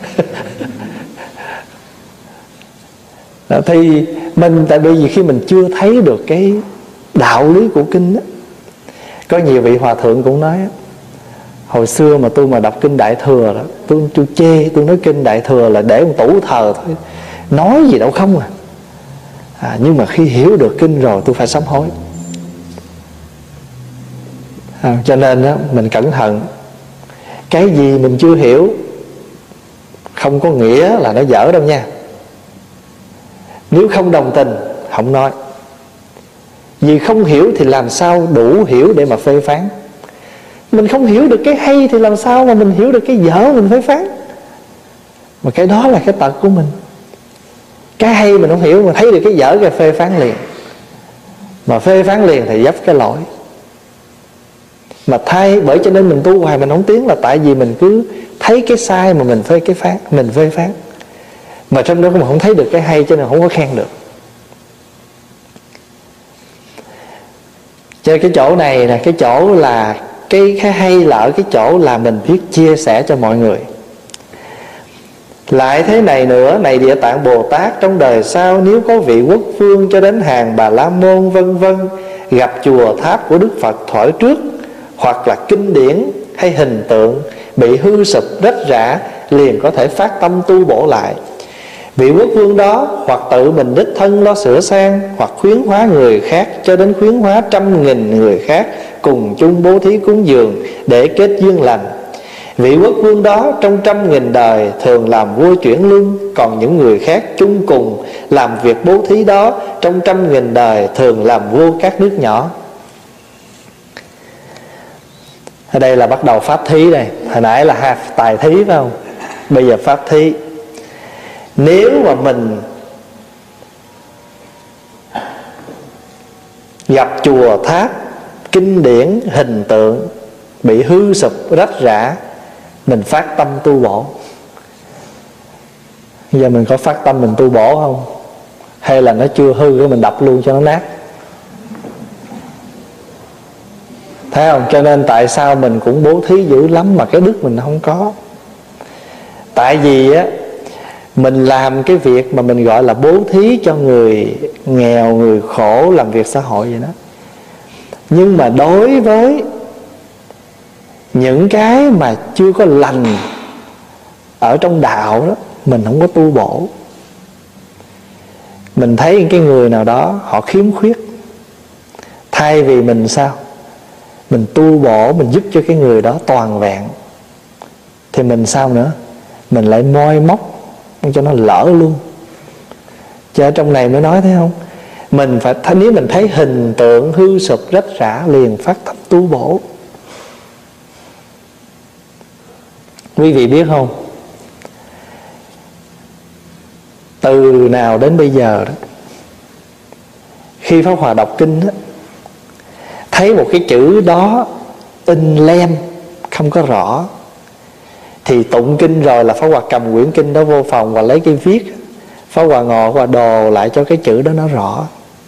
Speaker 1: Thì mình, tại vì khi mình chưa thấy được cái đạo lý của kinh đó. Có nhiều vị hòa thượng cũng nói, hồi xưa mà tôi mà đọc kinh Đại Thừa đó, tôi, tôi chê, tôi nói kinh Đại Thừa là để một tủ thờ thôi, nói gì đâu không à. à Nhưng mà khi hiểu được kinh rồi tôi phải sám hối. à, Cho nên đó, mình cẩn thận. Cái gì mình chưa hiểu không có nghĩa là nó dở đâu nha. Nếu không đồng tình không nói, vì không hiểu thì làm sao đủ hiểu để mà phê phán. Mình không hiểu được cái hay thì làm sao mà mình hiểu được cái dở mình phê phán. Mà cái đó là cái tật của mình. Cái hay mình không hiểu, mà thấy được cái dở cái phê phán liền. Mà phê phán liền thì dấp cái lỗi. Mà thay bởi cho nên mình tu hoài mình không tiến là tại vì mình cứ thấy cái sai mà mình phê cái phán, mình phê phán. Mà trong đó mà không thấy được cái hay cho nên không có khen được. Cho cái chỗ này là cái chỗ là cái, cái hay là ở cái chỗ là mình biết chia sẻ cho mọi người. Lại thế này nữa, này Địa Tạng Bồ Tát, trong đời sau nếu có vị quốc vương cho đến hàng Bà La Môn vân vân gặp chùa tháp của Đức Phật thuở trước, hoặc là kinh điển hay hình tượng bị hư sụp rách rã, liền có thể phát tâm tu bổ lại. Vị quốc vương đó hoặc tự mình đích thân lo sửa sang, hoặc khuyến hóa người khác cho đến khuyến hóa trăm nghìn người khác cùng chung bố thí cúng dường để kết duyên lành. Vị quốc vương đó trong trăm nghìn đời thường làm vua chuyển luân, còn những người khác chung cùng làm việc bố thí đó trong trăm nghìn đời thường làm vua các nước nhỏ. Ở đây là bắt đầu pháp thí đây. Hồi nãy là tài thí phải không? Bây giờ pháp thí. Nếu mà mình gặp chùa tháp, kinh điển, hình tượng bị hư sụp rách rã, mình phát tâm tu bổ. Giờ mình có phát tâm mình tu bổ không? Hay là nó chưa hư rồi mình đập luôn cho nó nát? Thấy không? Cho nên tại sao mình cũng bố thí dữ lắm mà cái đức mình không có? Tại vì á, mình làm cái việc mà mình gọi là bố thí cho người nghèo, người khổ, làm việc xã hội vậy đó. Nhưng mà đối với những cái mà chưa có lành ở trong đạo đó, mình không có tu bổ. Mình thấy cái người nào đó họ khiếm khuyết, thay vì mình sao? Mình tu bổ, mình giúp cho cái người đó toàn vẹn, thì mình sao nữa? Mình lại moi móc cho nó lỡ luôn. Chứ ở trong này mới nói thấy không? Mình phải, nếu mình thấy hình tượng hư sụp rách rã liền phát tâm tu bổ. Quý vị biết không? từ nào đến bây giờ đó, khi Pháp Hòa đọc kinh đó, thấy một cái chữ đó in lem không có rõ, thì tụng kinh rồi là Pháp Hòa cầm quyển kinh đó vô phòng và lấy cái viết. Pháp Hòa ngồi và đồ lại cho cái chữ đó nó rõ.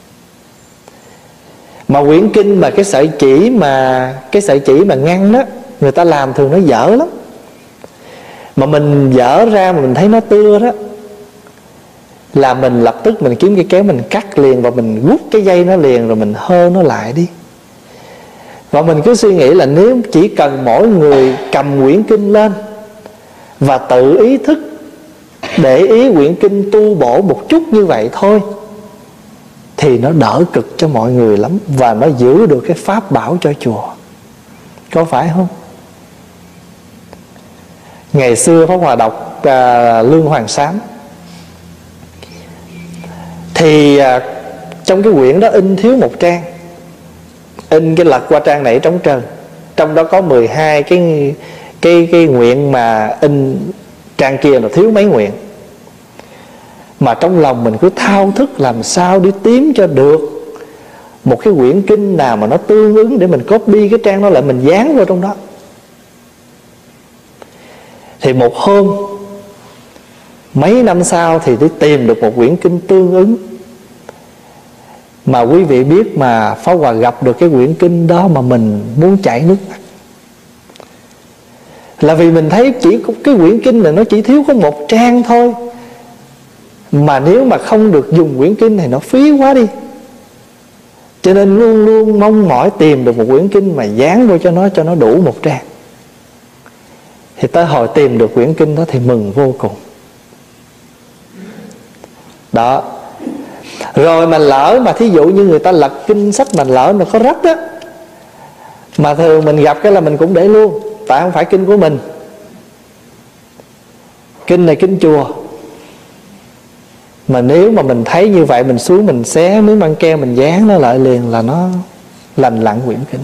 Speaker 1: Mà quyển kinh mà cái sợi chỉ mà Cái sợi chỉ mà ngăn đó, người ta làm thường nó dở lắm. Mà mình dở ra mà mình thấy nó tưa đó, là mình lập tức mình kiếm cái kéo mình cắt liền, và mình rút cái dây nó liền, rồi mình hơ nó lại đi. Và mình cứ suy nghĩ là nếu chỉ cần mỗi người cầm quyển kinh lên và tự ý thức để ý quyển kinh tu bổ một chút như vậy thôi, thì nó đỡ cực cho mọi người lắm, và nó giữ được cái pháp bảo cho chùa. Có phải không? Ngày xưa Pháp Hòa đọc à, Lương Hoàng Sám, thì à, trong cái quyển đó in thiếu một trang. In cái lật qua trang này trống trơn. Trong đó có mười hai cái, cái, cái nguyện, mà in trang kia là thiếu mấy nguyện. Mà trong lòng mình cứ thao thức làm sao đi tìm cho được một cái quyển kinh nào mà nó tương ứng, để mình copy cái trang đó lại, mình dán vào trong đó. Thì một hôm, mấy năm sau thì đi tìm được một quyển kinh tương ứng. Mà quý vị biết, mà Pháp Hòa gặp được cái quyển kinh đó mà mình muốn chảy nước mắt. Là vì mình thấy chỉ có cái quyển kinh này nó chỉ thiếu có một trang thôi, mà nếu mà không được dùng quyển kinh này nó phí quá đi. Cho nên luôn luôn mong mỏi tìm được một quyển kinh mà dán vô cho nó, cho nó đủ một trang. Thì tới hồi tìm được quyển kinh đó thì mừng vô cùng. Đó. Rồi mà lỡ mà thí dụ như người ta lật kinh sách mà lỡ mà có rách á, mà thường mình gặp cái là mình cũng để luôn, tại không phải kinh của mình. Kinh này kinh chùa. Mà nếu mà mình thấy như vậy, mình xuống mình xé miếng băng keo mình dán nó lại liền, là nó lành lặn quyển kinh.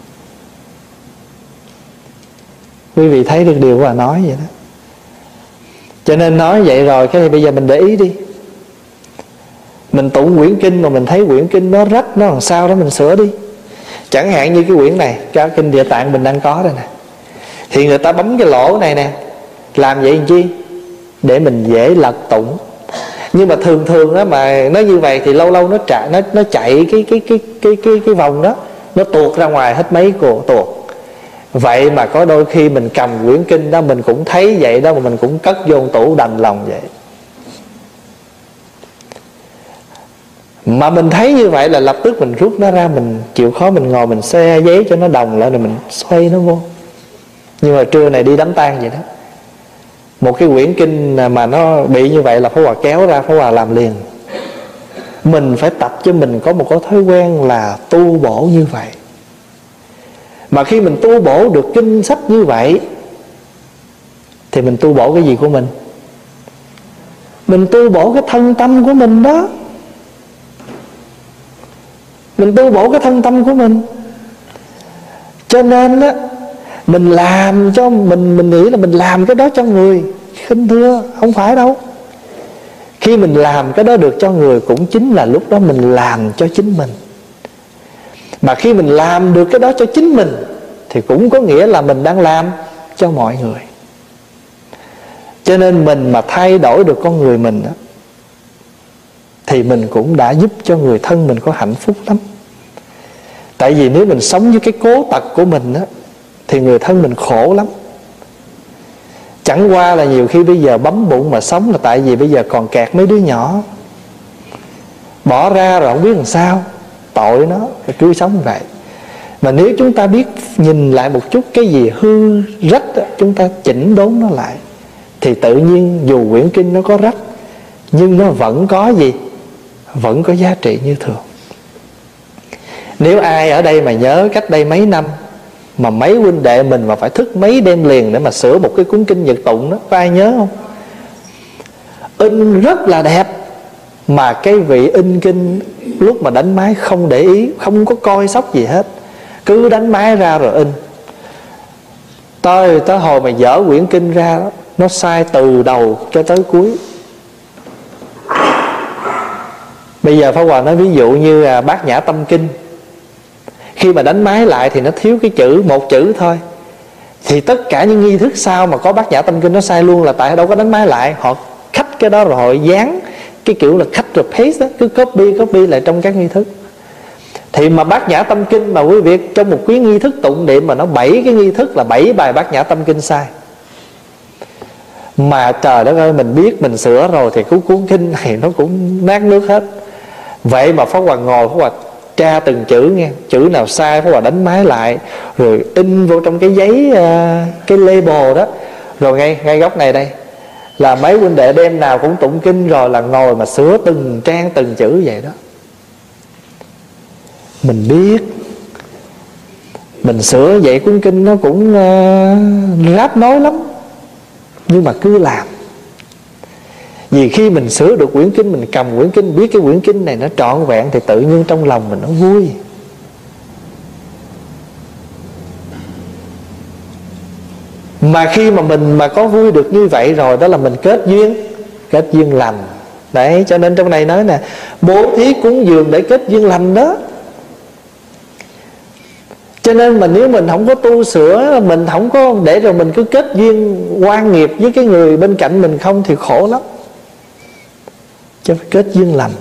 Speaker 1: Quý vị thấy được điều mà nói vậy đó. Cho nên nói vậy rồi, cái thì bây giờ mình để ý đi. Mình tụng quyển kinh mà mình thấy quyển kinh nó rách, nó làm sao đó mình sửa đi. Chẳng hạn như cái quyển này, cái kinh Địa Tạng mình đang có đây nè, thì người ta bấm cái lỗ này nè. Làm vậy làm chi? Để mình dễ lật tụng. Nhưng mà thường thường á, mà nó như vậy thì lâu lâu nó chạy nó nó chạy cái cái cái cái cái cái vòng đó, nó tuột ra ngoài hết mấy cổ tuột. Vậy mà có đôi khi mình cầm quyển kinh đó mình cũng thấy vậy đó, mà mình cũng cất vô tủ đành lòng vậy. Mà mình thấy như vậy là lập tức mình rút nó ra, mình chịu khó mình ngồi mình xe giấy cho nó đồng lại, rồi mình xoay nó vô. Nhưng mà trưa này đi đám tang vậy đó, một cái quyển kinh mà nó bị như vậy là Pháp Hòa kéo ra, Pháp Hòa làm liền. Mình phải tập cho mình có một cái thói quen là tu bổ như vậy. Mà khi mình tu bổ được kinh sách như vậy, thì mình tu bổ cái gì của mình? Mình tu bổ cái thân tâm của mình đó. Mình tu bổ cái thân tâm của mình. Cho nên á, mình làm cho mình Mình nghĩ là mình làm cái đó cho người. Khinh thưa, không phải đâu. Khi mình làm cái đó được cho người, cũng chính là lúc đó mình làm cho chính mình. Mà khi mình làm được cái đó cho chính mình, thì cũng có nghĩa là mình đang làm cho mọi người. Cho nên mình mà thay đổi được con người mình đó, thì mình cũng đã giúp cho người thân mình có hạnh phúc lắm. Tại vì nếu mình sống với cái cố tật của mình đó, thì người thân mình khổ lắm. Chẳng qua là nhiều khi bây giờ bấm bụng mà sống là tại vì bây giờ còn kẹt mấy đứa nhỏ, bỏ ra rồi không biết làm sao, tội nó, phải cứ sống như vậy. Mà nếu chúng ta biết nhìn lại một chút cái gì hư rách, chúng ta chỉnh đốn nó lại, thì tự nhiên dù quyển kinh nó có rách, nhưng nó vẫn có gì? Vẫn có giá trị như thường. Nếu ai ở đây mà nhớ cách đây mấy năm mà mấy huynh đệ mình mà phải thức mấy đêm liền để mà sửa một cái cuốn kinh Nhật Tụng đó, có ai nhớ không? In rất là đẹp, mà cái vị in kinh lúc mà đánh máy không để ý, không có coi sóc gì hết, cứ đánh máy ra rồi in. Tới, tới hồi mà dở quyển kinh ra đó, nó sai từ đầu cho tới cuối. Bây giờ Pháp Hòa nói ví dụ như à, Bát Nhã Tâm Kinh, khi mà đánh máy lại thì nó thiếu cái chữ, một chữ thôi, thì tất cả những nghi thức sau mà có Bát Nhã Tâm Kinh nó sai luôn, là tại đâu có đánh máy lại. Họ khắc cái đó rồi họ dán cái kiểu là khắc rồi paste đó, cứ copy copy lại trong các nghi thức. Thì mà Bát Nhã Tâm Kinh mà quý vị trong một quyển nghi thức tụng niệm mà nó bảy cái nghi thức là bảy bài Bát Nhã Tâm Kinh sai. Mà trời đất ơi, mình biết mình sửa rồi thì cái cuốn kinh này nó cũng nát nước hết. Vậy mà Pháp Hòa ngồi Pháp Hòa tra từng chữ nghe, chữ nào sai Pháp Hòa đánh máy lại, rồi in vô trong cái giấy, cái label đó. Rồi ngay ngay góc này đây là mấy huynh đệ đêm nào cũng tụng kinh rồi là ngồi mà sửa từng trang từng chữ vậy đó. Mình biết mình sửa vậy cuốn kinh nó cũng uh, ráp nói lắm, nhưng mà cứ làm. Vì khi mình sửa được quyển kinh, mình cầm quyển kinh, biết cái quyển kinh này nó trọn vẹn, thì tự nhiên trong lòng mình nó vui. Mà khi mà mình mà có vui được như vậy rồi, đó là mình kết duyên, kết duyên lành. Đấy, cho nên trong này nói nè, bố thí cúng dường để kết duyên lành đó. Cho nên mà nếu mình không có tu sửa, mình không có để rồi mình cứ kết duyên oan nghiệp với cái người bên cạnh mình không thì khổ lắm. Chứ phải kết duyên lành.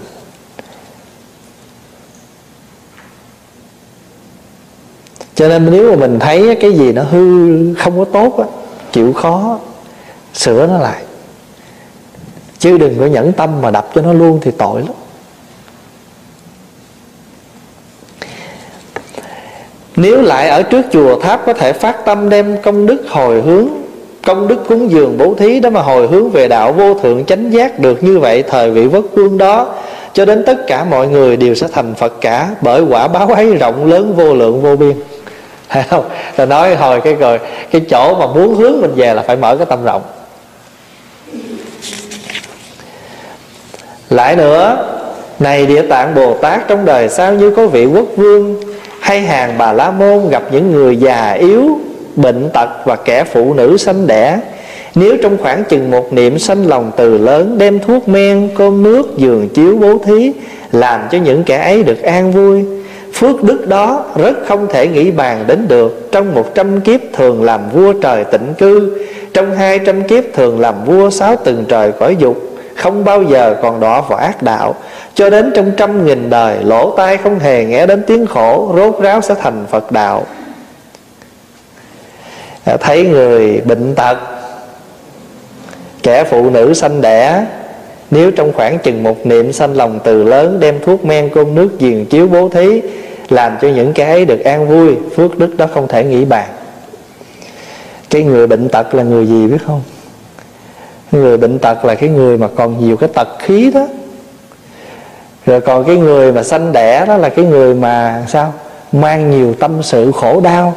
Speaker 1: Cho nên nếu mà mình thấy cái gì nó hư không có tốt á, chịu khó sửa nó lại, chứ đừng có nhẫn tâm mà đập cho nó luôn thì tội lắm. Nếu lại ở trước chùa tháp có thể phát tâm đem công đức hồi hướng, công đức cúng dường bố thí đó mà hồi hướng về đạo vô thượng chánh giác được như vậy, thời vị Quốc vương đó cho đến tất cả mọi người đều sẽ thành Phật cả, bởi quả báo ấy rộng lớn vô lượng vô biên. Thấy không? Ta nói hồi cái rồi cái chỗ mà muốn hướng mình về là phải mở cái tâm rộng. Lại nữa, này Địa Tạng Bồ Tát, trong đời sau như có vị quốc vương hay hàng Bà La Môn gặp những người già yếu, bệnh tật và kẻ phụ nữ sanh đẻ, nếu trong khoảng chừng một niệm sanh lòng từ lớn, đem thuốc men, cơm nước, giường chiếu bố thí, làm cho những kẻ ấy được an vui, phước đức đó rất không thể nghĩ bàn đến được. Trong một trăm kiếp thường làm vua trời tịnh cư, trong hai trăm kiếp thường làm vua sáu tầng trời cõi dục, không bao giờ còn đọa vào ác đạo, cho đến trong trăm nghìn đời lỗ tai không hề nghe đến tiếng khổ, rốt ráo sẽ thành Phật đạo. Thấy người bệnh tật, kẻ phụ nữ sanh đẻ, nếu trong khoảng chừng một niệm sanh lòng từ lớn, đem thuốc men, cơm nước, giường chiếu bố thí, làm cho những cái ấy được an vui, phước đức đó không thể nghĩ bàn. Cái người bệnh tật là người gì biết không? Người bệnh tật là cái người mà còn nhiều cái tật khí đó. Rồi còn cái người mà sanh đẻ đó là cái người mà sao? Mang nhiều tâm sự khổ đau.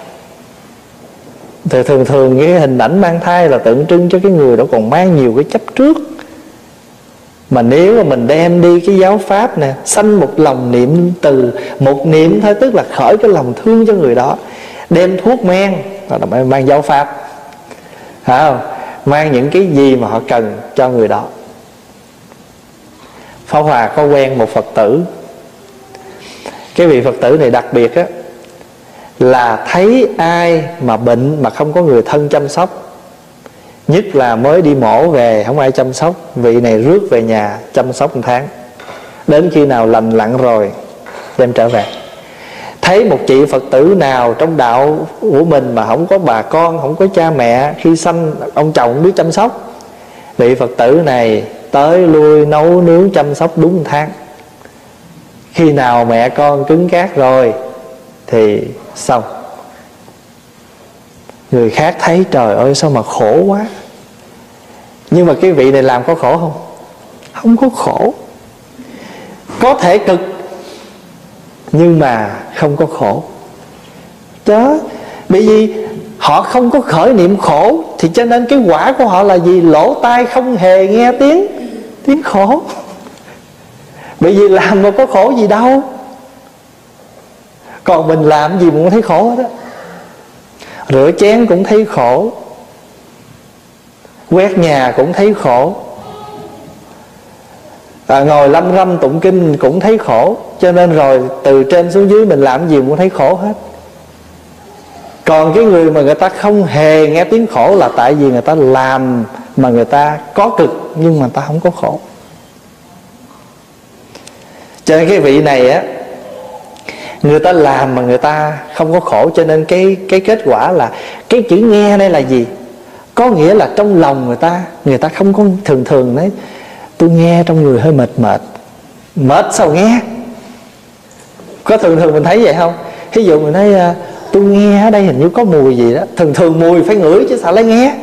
Speaker 1: Thì thường thường cái hình ảnh mang thai là tượng trưng cho cái người đó còn mang nhiều cái chấp trước. Mà nếu mà mình đem đi cái giáo pháp nè, sanh một lòng niệm từ, một niệm thôi, tức là khởi cái lòng thương cho người đó, đem thuốc men, là mang, mang giáo pháp, phải không? Mang những cái gì mà họ cần cho người đó. Pháp Hòa có quen một Phật tử. Cái vị Phật tử này đặc biệt á, là thấy ai mà bệnh mà không có người thân chăm sóc, nhất là mới đi mổ về không ai chăm sóc, vị này rước về nhà chăm sóc một tháng, đến khi nào lành lặn rồi đem trở về. Thấy một chị Phật tử nào trong đạo của mình mà không có bà con, không có cha mẹ, khi sanh ông chồng không biết chăm sóc, vị Phật tử này tới lui nấu nướng chăm sóc đúng một tháng. Khi nào mẹ con cứng cáp rồi thì xong. Người khác thấy trời ơi sao mà khổ quá, nhưng mà cái vị này làm có khổ không? Không có khổ. Có thể cực nhưng mà không có khổ. Chớ, bởi vì họ không có khởi niệm khổ, thì cho nên cái quả của họ là gì? Lỗ tai không hề nghe tiếng tiếng khổ. Bởi vì làm mà có khổ gì đâu. Còn mình làm gì mà cũng thấy khổ đó. Rửa chén cũng thấy khổ, quét nhà cũng thấy khổ, à, ngồi lâm râm tụng kinh cũng thấy khổ, cho nên rồi từ trên xuống dưới mình làm gì cũng thấy khổ hết. Còn cái người mà người ta không hề nghe tiếng khổ là tại vì người ta làm mà người ta có cực, nhưng mà người ta không có khổ. Cho nên cái vị này á, người ta làm mà người ta không có khổ, cho nên cái, cái kết quả là cái chữ nghe đây là gì? Có nghĩa là trong lòng người ta, người ta không có thường thường đấy, tôi nghe trong người hơi mệt mệt. Mệt sao nghe? Có thường thường mình thấy vậy không? Ví dụ mình thấy tôi nghe ở đây hình như có mùi gì đó, thường thường mùi phải ngửi chứ sao lại nghe.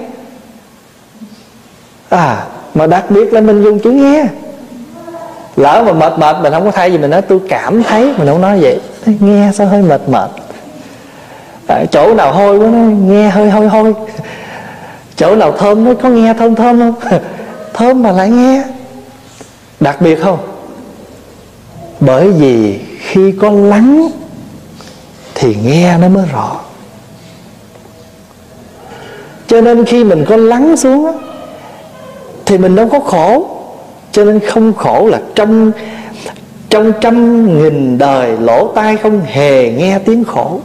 Speaker 1: À, mà đặc biệt là mình dùng chữ nghe. Lỡ mà mệt mệt mình không có thay gì, mình nói tôi cảm thấy, mình không nói vậy. Nghe sao hơi mệt mệt. À, chỗ nào hôi quá nói nghe hơi hôi hôi. Chỗ nào thơm nó có nghe thơm thơm không? Thơm mà lại nghe. Đặc biệt không? Bởi vì khi có lắng thì nghe nó mới rõ. Cho nên khi mình có lắng xuống á, thì mình đâu có khổ. Cho nên không khổ là trong Trong trăm nghìn đời lỗ tai không hề nghe tiếng khổ.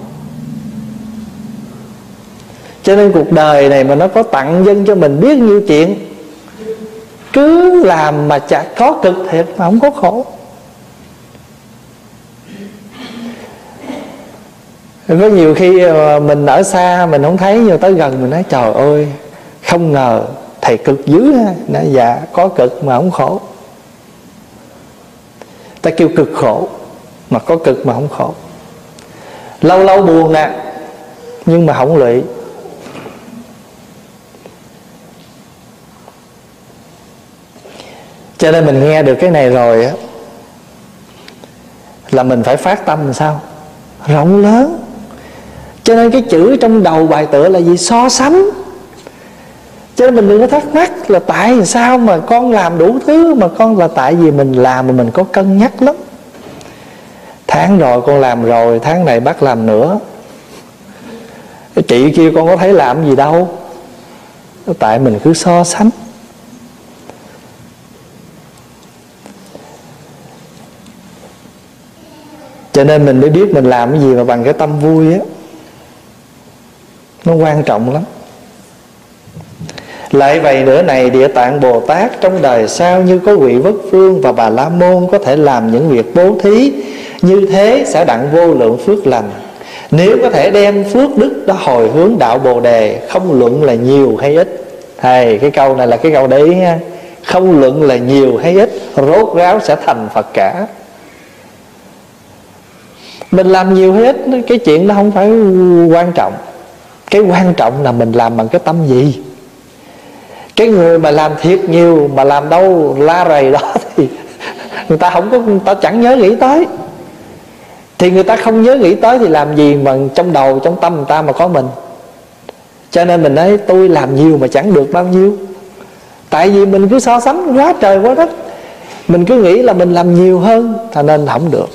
Speaker 1: Cho nên cuộc đời này mà nó có tặng dân cho mình biết nhiêu chuyện, cứ làm mà chả có cực thiệt mà không có khổ. Có nhiều khi mình ở xa mình không thấy, nhưng tới gần mình nói trời ơi, không ngờ thầy cực dữ ha. Nói dạ có cực mà không khổ. Ta kêu cực khổ mà có cực mà không khổ. Lâu lâu buồn nè, nhưng mà không lụy. Cho nên mình nghe được cái này rồi á, là mình phải phát tâm làm sao? Rộng lớn. Cho nên cái chữ trong đầu bài tựa là gì? So sánh. Cho nên mình đừng có thắc mắc là tại sao mà con làm đủ thứ, mà con là tại vì mình làm mà mình có cân nhắc lắm. Tháng rồi con làm rồi, tháng này bắt làm nữa. Cái chị kia con có thấy làm gì đâu. Tại mình cứ so sánh. Cho nên mình mới biết mình làm cái gì mà bằng cái tâm vui á, nó quan trọng lắm. Lại vậy nữa này, Địa Tạng Bồ Tát trong đời sau như có vị Vất Phương và Bà La Môn có thể làm những việc bố thí, như thế sẽ đặng vô lượng phước lành. Nếu có thể đem phước đức đó hồi hướng đạo Bồ Đề, không luận là nhiều hay ít. Hay, cái câu này là cái câu để ý nha. Không luận là nhiều hay ít, rốt ráo sẽ thành Phật cả. Mình làm nhiều hay ít, cái chuyện đó không phải quan trọng. Cái quan trọng là mình làm bằng cái tâm gì. Cái người mà làm thiệt nhiều mà làm đâu la rầy đó thì người ta không có, người ta chẳng nhớ nghĩ tới. Thì người ta không nhớ nghĩ tới thì làm gì mà trong đầu, trong tâm người ta mà có mình. Cho nên mình nói tôi làm nhiều mà chẳng được bao nhiêu. Tại vì mình cứ so sánh quá trời quá đất. Mình cứ nghĩ là mình làm nhiều hơn, cho nên không được.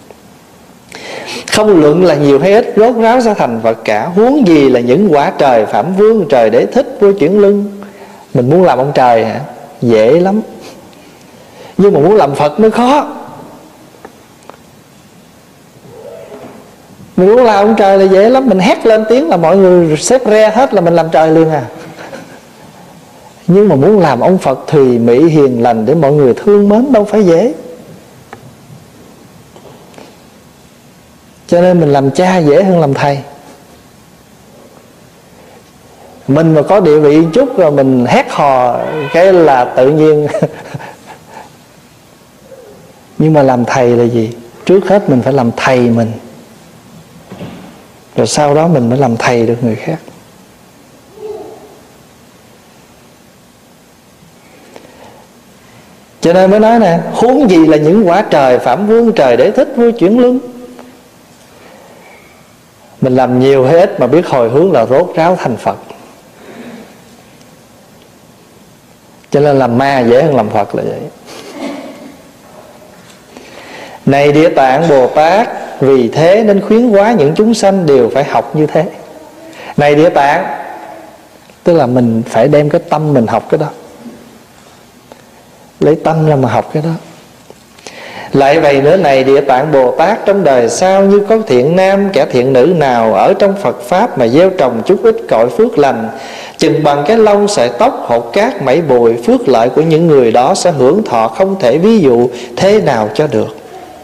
Speaker 1: Không luận là nhiều hay ít, rốt ráo sẽ thành Phật cả. Huống gì là những quả trời Phạm Vương, trời Đế Thích, vua chuyển lưng. Mình muốn làm ông trời hả? Dễ lắm. Nhưng mà muốn làm Phật mới khó. Mình muốn làm ông trời là dễ lắm. Mình hét lên tiếng là mọi người xếp re hết là mình làm trời liền à. Nhưng mà muốn làm ông Phật thùy mỹ hiền lành để mọi người thương mến đâu phải dễ. Cho nên mình làm cha dễ hơn làm thầy. Mình mà có địa vị chút rồi mình hét hò cái là tự nhiên. Nhưng mà làm thầy là gì? Trước hết mình phải làm thầy mình, rồi sau đó mình mới làm thầy được người khác. Cho nên mới nói nè, huống gì là những quả trời Phạm Vương, trời Đế Thích, vua chuyển lưng. Mình làm nhiều hay ít mà biết hồi hướng là rốt ráo thành Phật. Cho nên làm ma dễ hơn làm Phật là vậy. Này Địa Tạng Bồ Tát, vì thế nên khuyến hóa những chúng sanh đều phải học như thế. Này Địa Tạng, tức là mình phải đem cái tâm mình học cái đó. Lấy tâm ra mà học cái đó. Lại vậy nữa này, Địa Tạng Bồ Tát trong đời sau như có thiện nam kẻ thiện nữ nào ở trong Phật Pháp mà gieo trồng chút ít cội phước lành, chừng bằng cái lông sợi tóc, hột cát, mảy bụi, phước lợi của những người đó sẽ hưởng thọ không thể ví dụ thế nào cho được.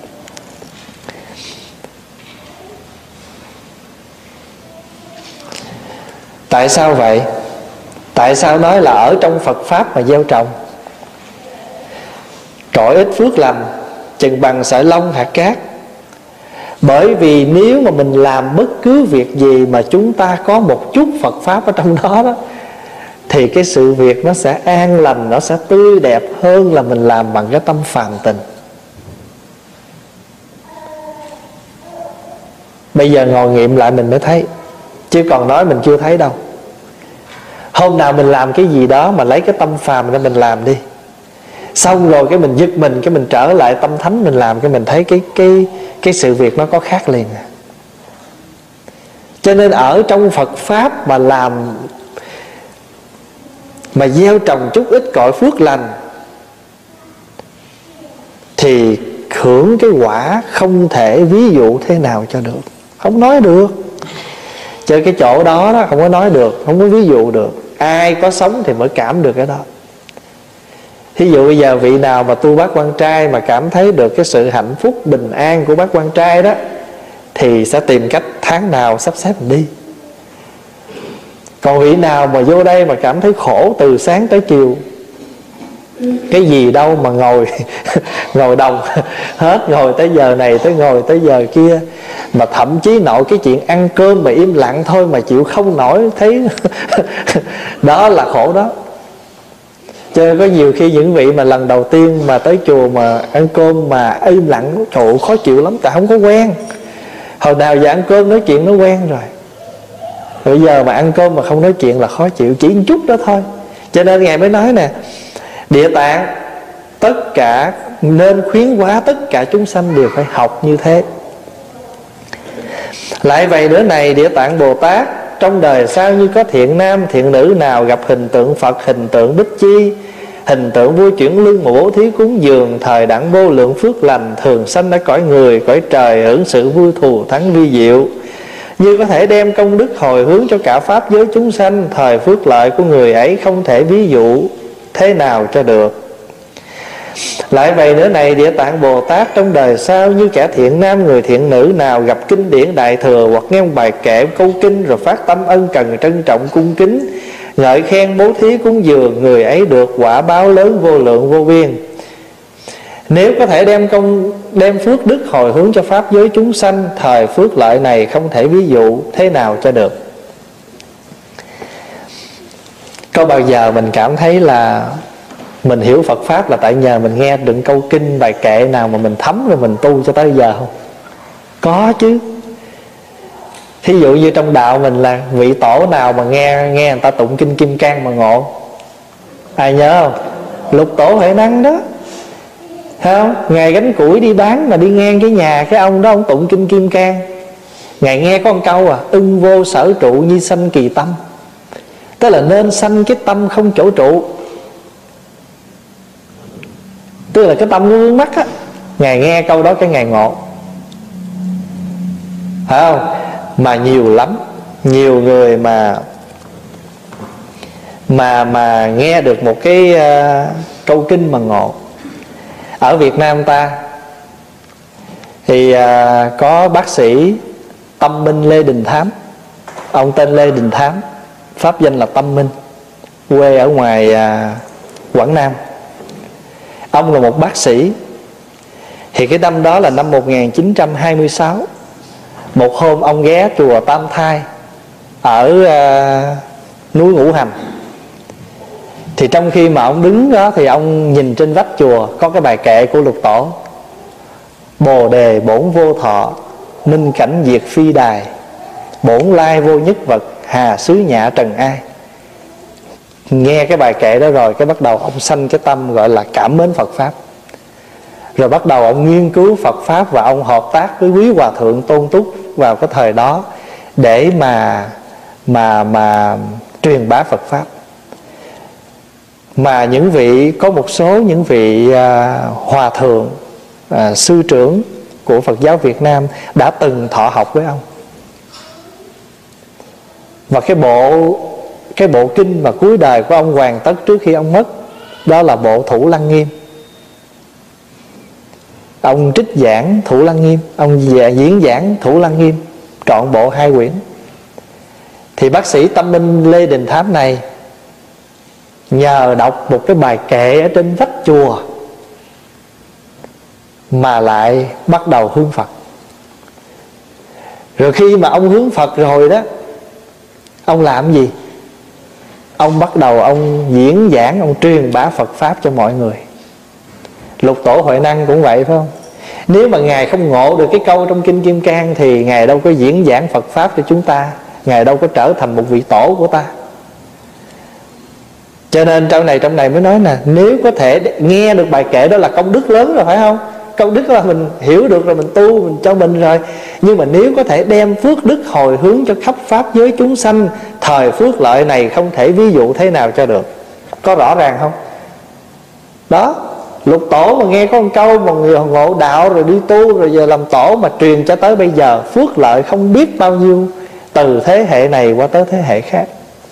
Speaker 1: Tại sao vậy? Tại sao nói là ở trong Phật Pháp mà gieo trồng? Cội ít phước lành chừng bằng sợi lông hạt cát. Bởi vì nếu mà mình làm bất cứ việc gì mà chúng ta có một chút Phật Pháp ở trong đó đó, thì cái sự việc nó sẽ an lành, nó sẽ tươi đẹp hơn là mình làm bằng cái tâm phàm tình. Bây giờ ngồi nghiệm lại mình mới thấy, chứ còn nói mình chưa thấy đâu. Hôm nào mình làm cái gì đó mà lấy cái tâm phàm ra mình làm đi, xong rồi cái mình giật mình, cái mình trở lại tâm thánh mình làm, cái mình thấy cái cái cái sự việc nó có khác liền. Cho nên ở trong Phật Pháp mà làm, mà gieo trồng chút ít cội phước lành, thì hưởng cái quả không thể ví dụ thế nào cho được. Không nói được. Chứ cái chỗ đó đó không có nói được, không có ví dụ được. Ai có sống thì mới cảm được cái đó. Thí dụ bây giờ vị nào mà tu bát quan trai mà cảm thấy được cái sự hạnh phúc bình an của bát quan trai đó, thì sẽ tìm cách tháng nào sắp xếp mình đi. Còn vị nào mà vô đây mà cảm thấy khổ từ sáng tới chiều, cái gì đâu mà ngồi ngồi đồng hết, ngồi tới giờ này tới ngồi tới giờ kia, mà thậm chí nội cái chuyện ăn cơm mà im lặng thôi mà chịu không nổi, thấy đó là khổ đó. Cho nên có nhiều khi những vị mà lần đầu tiên mà tới chùa mà ăn cơm mà im lặng, trời ơi, khó chịu lắm, tại không có quen. Hồi nào giờ ăn cơm nói chuyện nó quen rồi, bây giờ mà ăn cơm mà không nói chuyện là khó chịu, chỉ một chút đó thôi. Cho nên Ngài mới nói nè, Địa Tạng tất cả nên khuyến hóa tất cả chúng sanh đều phải học như thế. Lại vậy nữa này, Địa Tạng Bồ Tát trong đời sau như có thiện nam thiện nữ nào gặp hình tượng Phật, hình tượng Bích Chi, hình tượng vua chuyển lưng mà bố thí cúng dường, thời đẳng vô lượng phước lành, thường sanh ở cõi người cõi trời, hưởng sự vui thù thắng vi diệu, như có thể đem công đức hồi hướng cho cả pháp giới chúng sanh, thời phước lợi của người ấy không thể ví dụ thế nào cho được. Lại vậy nữa này, Địa Tạng Bồ Tát trong đời sau như kẻ thiện nam người thiện nữ nào gặp kinh điển đại thừa, hoặc nghe một bài kệ câu kinh rồi phát tâm ân cần trân trọng cung kính, ngợi khen bố thí cúng dường, người ấy được quả báo lớn vô lượng vô biên. Nếu có thể đem công đem phước đức hồi hướng cho pháp giới chúng sanh, thời phước lợi này không thể ví dụ thế nào cho được. Có bao giờ mình cảm thấy là mình hiểu Phật Pháp là tại nhờ mình nghe đựng câu kinh bài kệ nào mà mình thấm rồi mình tu cho tới giờ không? Có chứ. Thí dụ như trong đạo mình là vị tổ nào mà nghe nghe người ta tụng kinh Kim Cang mà ngộ? Ai nhớ không? Lục Tổ Huệ Năng đó, thấy không? Ngài gánh củi đi bán mà đi ngang cái nhà cái ông đó, ông tụng kinh Kim Cang. Ngài nghe có một câu à, ưng vô sở trụ nhi sanh kỳ tâm, tức là nên sanh cái tâm không chỗ trụ, tức là cái tâm nó vướng mắc á. Ngài nghe câu đó cái Ngài ngộ, phải không? Mà nhiều lắm, nhiều người mà mà mà nghe được một cái uh, câu kinh mà ngộ. Ở Việt Nam ta thì uh, có bác sĩ Tâm Minh Lê Đình Thám. Ông tên Lê Đình Thám, pháp danh là Tâm Minh, quê ở ngoài uh, Quảng Nam. Ông là một bác sĩ. Thì cái năm đó là năm một nghìn chín trăm hai mươi sáu. Một hôm ông ghé chùa Tam Thai ở uh, núi Ngũ Hành. Thì trong khi mà ông đứng đó thì ông nhìn trên vách chùa có cái bài kệ của Lục Tổ: Bồ đề bổn vô thọ, minh cảnh diệt phi đài, bổn lai vô nhất vật, hà xứ nhạ trần ai. Nghe cái bài kệ đó rồi cái bắt đầu ông sanh cái tâm gọi là cảm mến Phật Pháp. Rồi bắt đầu ông nghiên cứu Phật Pháp và ông hợp tác với quý hòa thượng Tôn Túc vào cái thời đó để mà mà mà truyền bá Phật Pháp. Mà những vị có một số những vị uh, hòa thượng à, sư trưởng của Phật giáo Việt Nam đã từng thọ học với ông. Và cái bộ cái bộ kinh mà cuối đời của ông hoàn tất trước khi ông mất, đó là bộ Thủ Lăng Nghiêm. Ông trích giảng Thủ Lăng Nghiêm, ông diễn giảng Thủ Lăng Nghiêm trọn bộ hai quyển. Thì bác sĩ tâm linh Lê Đình Thám này nhờ đọc một cái bài kệ ở trên vách chùa mà lại bắt đầu hướng Phật. Rồi khi mà ông hướng Phật rồi đó, ông làm gì? Ông bắt đầu ông diễn giảng, ông truyền bá Phật Pháp cho mọi người. Lục Tổ Huệ Năng cũng vậy phải không? Nếu mà Ngài không ngộ được cái câu trong Kinh Kim Cang thì Ngài đâu có diễn giảng Phật Pháp cho chúng ta, Ngài đâu có trở thành một vị tổ của ta. Cho nên trong này trong này mới nói nè, nếu có thể nghe được bài kệ đó là công đức lớn rồi phải không? Công đức là mình hiểu được rồi, mình tu mình cho mình rồi. Nhưng mà nếu có thể đem phước đức hồi hướng cho khắp pháp giới chúng sanh, thời phước lợi này không thể ví dụ thế nào cho được. Có rõ ràng không? Đó, Lục Tổ mà nghe có một câu mà người ngộ đạo rồi đi tu rồi giờ làm tổ mà truyền cho tới bây giờ, phước lợi không biết bao nhiêu, từ thế hệ này qua tới thế hệ khác.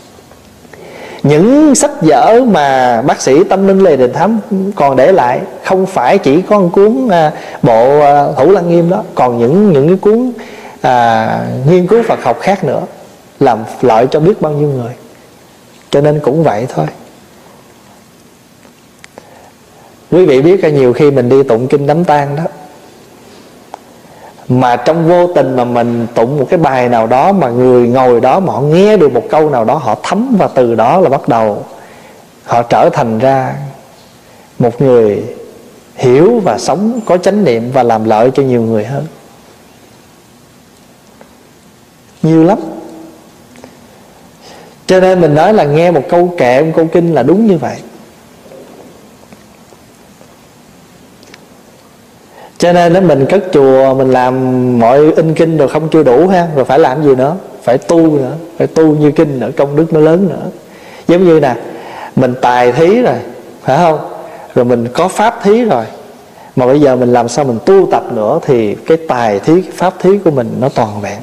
Speaker 1: Những sách vở mà bác sĩ tâm linh Lê Đình Thám còn để lại không phải chỉ có một cuốn à, bộ à, Thủ Lăng Nghiêm đó, còn những những cái cuốn à, nghiên cứu Phật học khác nữa, làm lợi cho biết bao nhiêu người. Cho nên cũng vậy thôi. Quý vị biết là nhiều khi mình đi tụng kinh đám tang đó, mà trong vô tình mà mình tụng một cái bài nào đó mà người ngồi đó mà họ nghe được một câu nào đó, họ thấm, và từ đó là bắt đầu họ trở thành ra một người hiểu và sống có chánh niệm và làm lợi cho nhiều người hơn. Nhiều lắm. Cho nên mình nói là nghe một câu kệ, một câu kinh là đúng như vậy. Cho nên đó, mình cất chùa, mình làm mọi in kinh rồi không chưa đủ ha, rồi phải làm gì nữa? Phải tu nữa, phải tu như kinh nữa, công đức nó lớn nữa. Giống như nè, mình tài thí rồi, phải không? Rồi mình có pháp thí rồi, mà bây giờ mình làm sao mình tu tập nữa thì cái tài thí, cái pháp thí của mình nó toàn vẹn.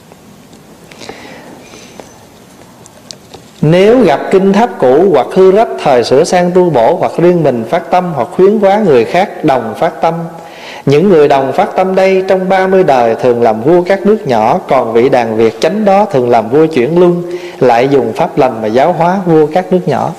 Speaker 1: Nếu gặp kinh tháp cũ hoặc hư rách, thời sửa sang tu bổ, hoặc riêng mình phát tâm, hoặc khuyến hóa người khác đồng phát tâm. Những người đồng phát tâm đây trong ba mươi đời thường làm vua các nước nhỏ, còn vị đàn Việt chánh đó thường làm vua chuyển luân, lại dùng pháp lành mà giáo hóa vua các nước nhỏ.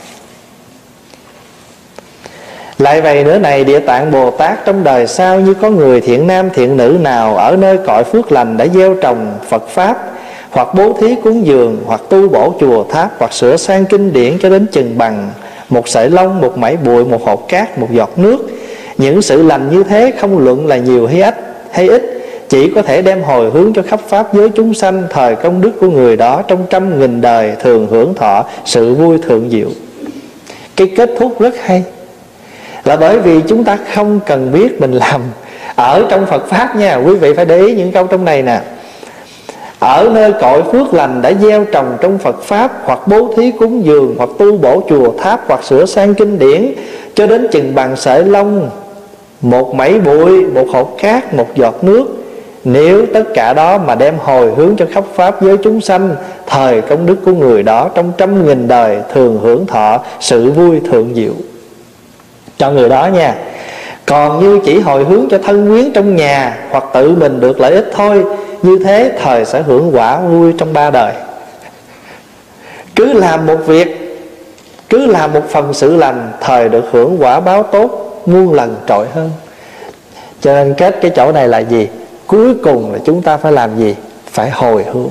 Speaker 1: Lại vậy nữa này, Địa Tạng Bồ Tát trong đời sau như có người thiện nam thiện nữ nào ở nơi cõi phước lành đã gieo trồng Phật Pháp, hoặc bố thí cúng dường, hoặc tu bổ chùa tháp, hoặc sửa sang kinh điển cho đến chừng bằng một sợi lông, một mảy bụi, một hột cát, một giọt nước. Những sự lành như thế không luận là nhiều hay ít, hay ít, chỉ có thể đem hồi hướng cho khắp pháp giới chúng sanh, thời công đức của người đó trong trăm nghìn đời thường hưởng thọ sự vui thượng diệu. Cái kết thúc rất hay, là bởi vì chúng ta không cần biết mình làm ở trong Phật Pháp nha. Quý vị phải để ý những câu trong này nè. Ở nơi cội phước lành đã gieo trồng trong Phật Pháp, hoặc bố thí cúng dường, hoặc tu bổ chùa tháp, hoặc sửa sang kinh điển cho đến chừng bằng sợi lông, một mảy bụi, một hột cát, một giọt nước. Nếu tất cả đó mà đem hồi hướng cho khắp pháp giới chúng sanh, thời công đức của người đó trong trăm nghìn đời thường hưởng thọ sự vui thượng diệu cho người đó nha. Còn như chỉ hồi hướng cho thân quyến trong nhà, hoặc tự mình được lợi ích thôi, như thế thời sẽ hưởng quả vui trong ba đời. Cứ làm một việc, cứ làm một phần sự lành, thời được hưởng quả báo tốt muôn lần trội hơn. Cho nên kết cái chỗ này là gì? Cuối cùng là chúng ta phải làm gì? Phải hồi hướng.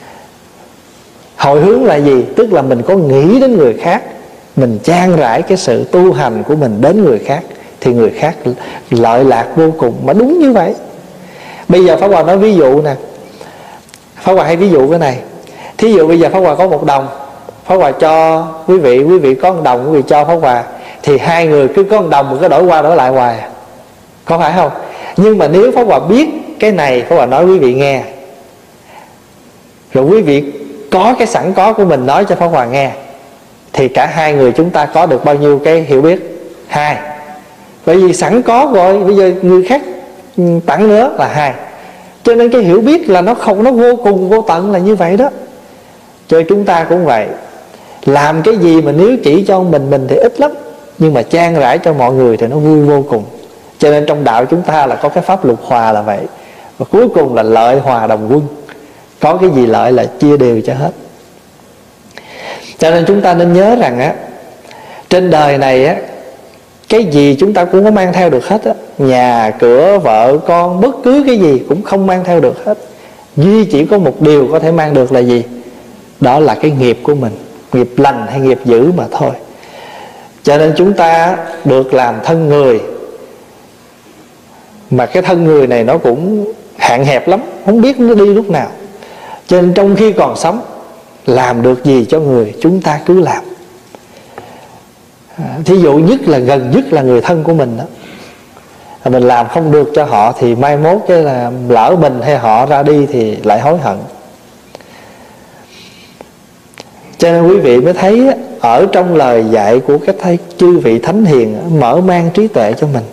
Speaker 1: Hồi hướng là gì? Tức là mình có nghĩ đến người khác, mình chan rải cái sự tu hành của mình đến người khác, thì người khác lợi lạc vô cùng. Mà đúng như vậy. Bây giờ Pháp Hòa nói ví dụ nè, Pháp Hòa hay ví dụ cái này. Thí dụ bây giờ Pháp Hòa có một đồng, Pháp Hòa cho quý vị, quý vị có một đồng, quý vị cho Pháp Hòa, thì hai người cứ có một đồng mà cứ đổi qua đổi lại hoài, có phải không? Nhưng mà nếu Pháp Hòa biết cái này, Pháp Hòa nói quý vị nghe, rồi quý vị có cái sẵn có của mình nói cho Pháp Hòa nghe, thì cả hai người chúng ta có được bao nhiêu cái hiểu biết? Hai. Bởi vì sẵn có rồi, bây giờ người khác tặng nữa là hai. Cho nên cái hiểu biết là nó không, nó vô cùng vô tận là như vậy đó. Cho chúng ta cũng vậy. Làm cái gì mà nếu chỉ cho mình mình thì ít lắm, nhưng mà chan rãi cho mọi người thì nó vui vô cùng. Cho nên trong đạo chúng ta là có cái pháp luật hòa là vậy. Và cuối cùng là lợi hòa đồng quân. Có cái gì lợi là chia đều cho hết. Cho nên chúng ta nên nhớ rằng á, trên đời này á, cái gì chúng ta cũng có mang theo được hết á. Nhà, cửa, vợ, con, bất cứ cái gì cũng không mang theo được hết. Duy chỉ có một điều có thể mang được là gì? Đó là cái nghiệp của mình, nghiệp lành hay nghiệp dữ mà thôi. Cho nên chúng ta được làm thân người, mà cái thân người này nó cũng hạn hẹp lắm, không biết nó đi lúc nào. Cho nên trong khi còn sống, làm được gì cho người chúng ta cứ làm. Thí dụ nhất là gần nhất là người thân của mình đó, mình làm không được cho họ thì mai mốt cái là lỡ mình hay họ ra đi thì lại hối hận. Cho nên quý vị mới thấy ở trong lời dạy của các thầy chư vị thánh hiền mở mang trí tuệ cho mình.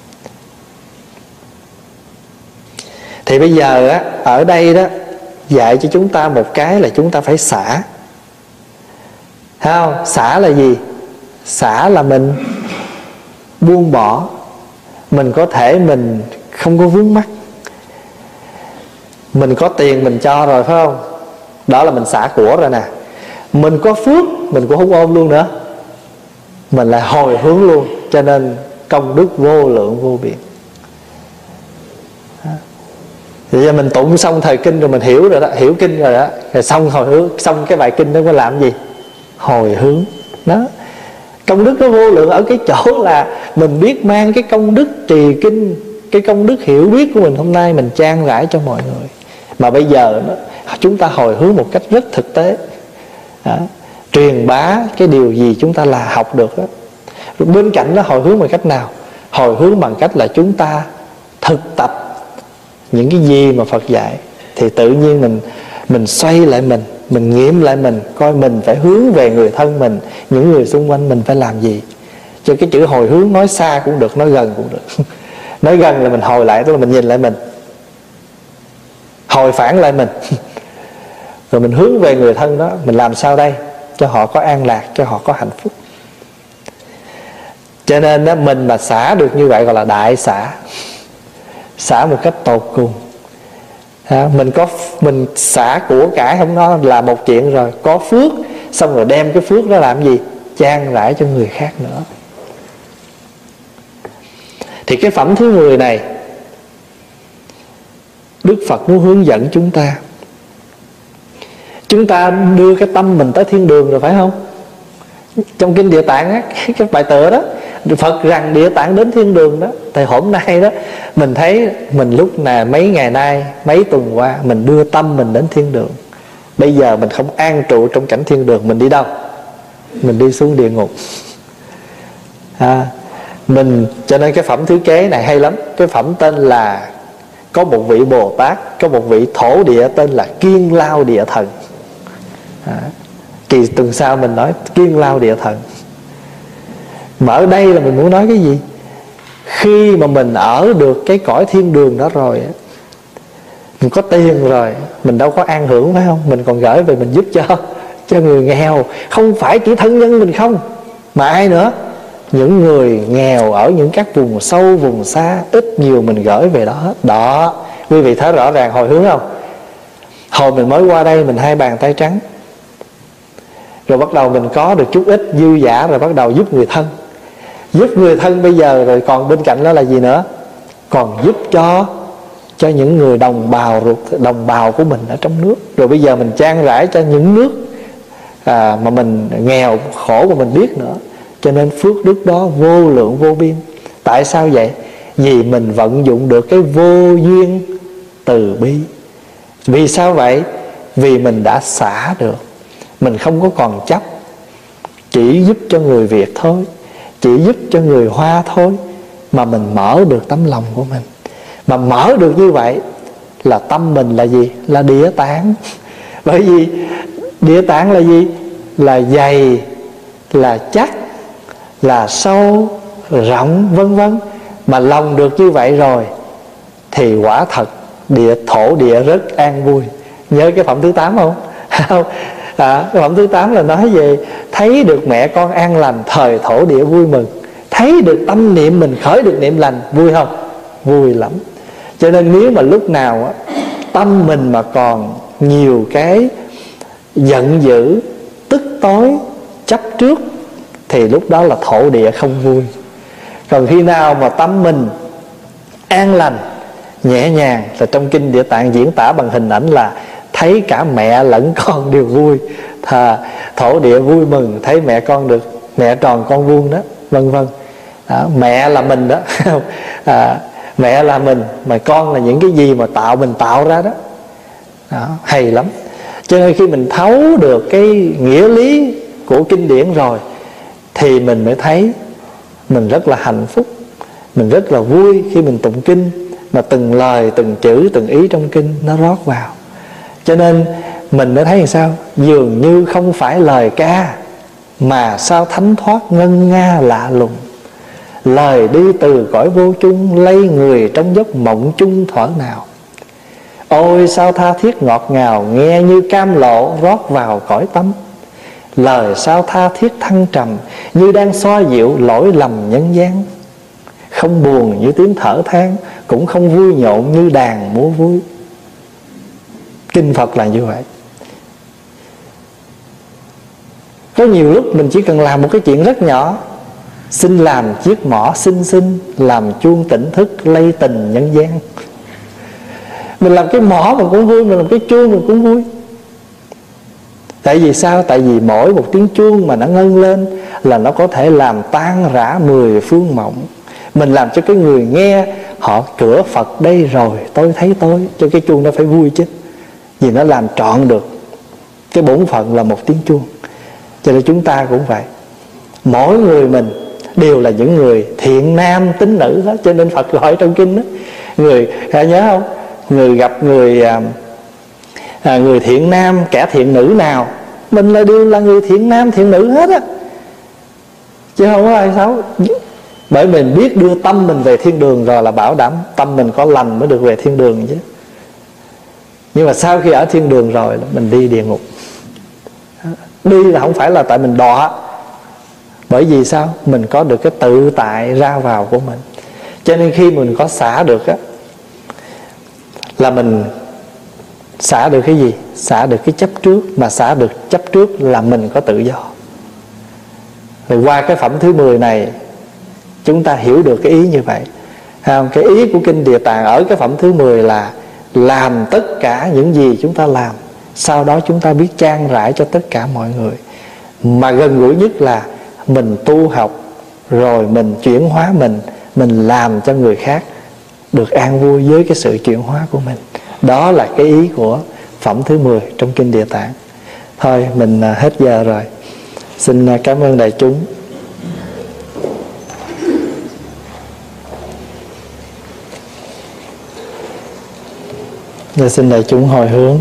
Speaker 1: Thì bây giờ á, ở đây đó dạy cho chúng ta một cái là chúng ta phải xả. Thấy không? Xả là gì? Xả là mình buông bỏ. Mình có thể mình không có vướng mắc. Mình có tiền mình cho rồi phải không? Đó là mình xả của rồi nè. Mình có phước mình cũng không ôm luôn nữa, mình lại hồi hướng luôn. Cho nên công đức vô lượng vô biên. Thì giờ mình tụng xong thời kinh rồi mình hiểu rồi đó, hiểu kinh rồi đó, rồi xong hồi hướng, xong cái bài kinh đó có làm gì? Hồi hướng. Đó, công đức nó vô lượng ở cái chỗ là mình biết mang cái công đức trì kinh, cái công đức hiểu biết của mình hôm nay mình chan rãi cho mọi người. Mà bây giờ đó, chúng ta hồi hướng một cách rất thực tế. Đó, truyền bá cái điều gì chúng ta là học được đó. Rồi bên cạnh đó hồi hướng bằng cách nào? Hồi hướng bằng cách là chúng ta thực tập những cái gì mà Phật dạy. Thì tự nhiên mình Mình xoay lại mình, mình nghiệm lại mình, coi mình phải hướng về người thân mình, những người xung quanh mình phải làm gì. Cho cái chữ hồi hướng nói xa cũng được, nói gần cũng được. Nói gần là mình hồi lại, tức là mình nhìn lại mình, hồi phản lại mình. Rồi mình hướng về người thân đó, mình làm sao đây cho họ có an lạc, cho họ có hạnh phúc. Cho nên đó, mình mà xả được như vậy gọi là đại xả. Xả một cách tột cùng. À, mình có mình xả của cải không nó là một chuyện rồi, có phước xong rồi đem cái phước đó làm gì? Chan rãi cho người khác nữa. Thì cái phẩm thứ mười này Đức Phật muốn hướng dẫn chúng ta. Chúng ta đưa cái tâm mình tới thiên đường rồi phải không? Trong kinh Địa Tạng á, cái bài tựa đó, Phật rằng Địa Tạng đến thiên đường đó. Thì hôm nay đó mình thấy mình lúc nào mấy ngày nay, mấy tuần qua mình đưa tâm mình đến thiên đường. Bây giờ mình không an trụ trong cảnh thiên đường, mình đi đâu? Mình đi xuống địa ngục. à, mình Cho nên cái phẩm thứ kế này hay lắm. Cái phẩm tên là có một vị Bồ Tát, có một vị thổ địa tên là Kiên Lao Địa Thần. à, Kỳ tuần sau mình nói Kiên Lao Địa Thần. Mà ở đây là mình muốn nói cái gì? Khi mà mình ở được cái cõi thiên đường đó rồi, mình có tiền rồi, mình đâu có an hưởng phải không? Mình còn gửi về mình giúp cho cho người nghèo. Không phải chỉ thân nhân mình không, mà ai nữa? Những người nghèo ở những các vùng sâu, vùng xa, ít nhiều mình gửi về đó hết. Đó, quý vị thấy rõ ràng hồi hướng không? Hồi mình mới qua đây mình hai bàn tay trắng, rồi bắt đầu mình có được chút ít dư dả, rồi bắt đầu giúp người thân. Giúp người thân bây giờ rồi còn bên cạnh đó là gì nữa? Còn giúp cho cho những người đồng bào ruột, đồng bào của mình ở trong nước. Rồi bây giờ mình chan rãi cho những nước à, mà mình nghèo khổ mà mình biết nữa. Cho nên phước đức đó vô lượng vô biên. Tại sao vậy? Vì mình vận dụng được cái vô duyên từ bi. Vì sao vậy? Vì mình đã xả được. Mình không có còn chấp, chỉ giúp cho người Việt thôi, chỉ giúp cho người Hoa thôi, mà mình mở được tấm lòng của mình. Mà mở được như vậy là tâm mình là gì? Là địa tạng. Bởi vì địa tạng là gì? Là dày, là chắc, là sâu, rộng, vân vân. Mà lòng được như vậy rồi thì quả thật địa thổ địa rất an vui. Nhớ cái phẩm thứ tám không? À, cái phẩm thứ tám là nói về thấy được mẹ con an lành, thời thổ địa vui mừng. Thấy được tâm niệm mình khởi được niệm lành, vui không? Vui lắm. Cho nên nếu mà lúc nào á, tâm mình mà còn nhiều cái giận dữ, tức tối, chấp trước, thì lúc đó là thổ địa không vui. Còn khi nào mà tâm mình an lành, nhẹ nhàng, là trong kinh Địa Tạng diễn tả bằng hình ảnh là thấy cả mẹ lẫn con đều vui. Thà thổ địa vui mừng, thấy mẹ con được mẹ tròn con vuông đó, vân vân. Đó, mẹ là mình đó, à, mẹ là mình, mà con là những cái gì mà tạo mình tạo ra đó. Đó, hay lắm. Cho nên khi mình thấu được cái nghĩa lý của kinh điển rồi thì mình mới thấy mình rất là hạnh phúc, mình rất là vui khi mình tụng kinh, mà từng lời, từng chữ, từng ý trong kinh nó rót vào. Cho nên mình mới thấy làm sao, dường như không phải lời ca, mà sao thánh thoát ngân nga lạ lùng. Lời đi từ cõi vô chung, lây người trong giấc mộng chung thuở nào. Ôi sao tha thiết ngọt ngào, nghe như cam lộ rót vào cõi tâm. Lời sao tha thiết thăng trầm, như đang xoa dịu lỗi lầm nhân gian. Không buồn như tiếng thở than, cũng không vui nhộn như đàn múa vui. Kinh Phật là như vậy. Có nhiều lúc mình chỉ cần làm một cái chuyện rất nhỏ, xin làm chiếc mỏ xinh xinh, làm chuông tỉnh thức lay tình nhân gian. Mình làm cái mỏ mình cũng vui, mình làm cái chuông mình cũng vui. Tại vì sao? Tại vì mỗi một tiếng chuông mà nó ngân lên là nó có thể làm tan rã mười phương mộng. Mình làm cho cái người nghe họ cửa Phật đây rồi, tôi thấy tôi, cho cái chuông nó phải vui chứ. Vì nó làm trọn được cái bổn phận là một tiếng chuông. Cho nên chúng ta cũng vậy. Mỗi người mình đều là những người thiện nam tín nữ hết. Cho nên Phật gọi trong kinh đó, người, hãy nhớ không? Người gặp người à, người thiện nam, kẻ thiện nữ nào, mình là đều là người thiện nam thiện nữ hết á, chứ không có ai xấu. Bởi mình biết đưa tâm mình về thiên đường rồi là bảo đảm tâm mình có lành mới được về thiên đường chứ. Nhưng mà sau khi ở thiên đường rồi là mình đi địa ngục. Đi là không phải là tại mình đọa, bởi vì sao? Mình có được cái tự tại ra vào của mình. Cho nên khi mình có xả được á, là mình xả được cái gì? Xả được cái chấp trước. Mà xả được chấp trước là mình có tự do. Rồi qua cái phẩm thứ mười này chúng ta hiểu được cái ý như vậy. Cái ý của kinh Địa Tạng ở cái phẩm thứ mười là làm tất cả những gì chúng ta làm, sau đó chúng ta biết chan rãi cho tất cả mọi người. Mà gần gũi nhất là mình tu học, rồi mình chuyển hóa mình, mình làm cho người khác được an vui với cái sự chuyển hóa của mình. Đó là cái ý của phẩm thứ mười trong kinh Địa Tạng. Thôi mình hết giờ rồi. Xin cảm ơn đại chúng. Và xin đại chúng hồi hướng.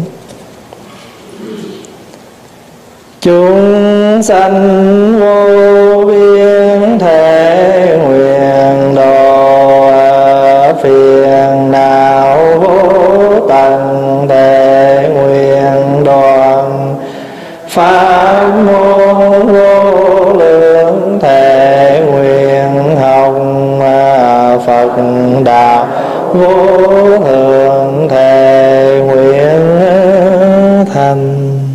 Speaker 1: Chúng sanh vô biên thể nguyện độ phiền não vô tận thể nguyện đoạn pháp môn vô lượng thể nguyện học Phật đạo vô thượng thể nguyện thành.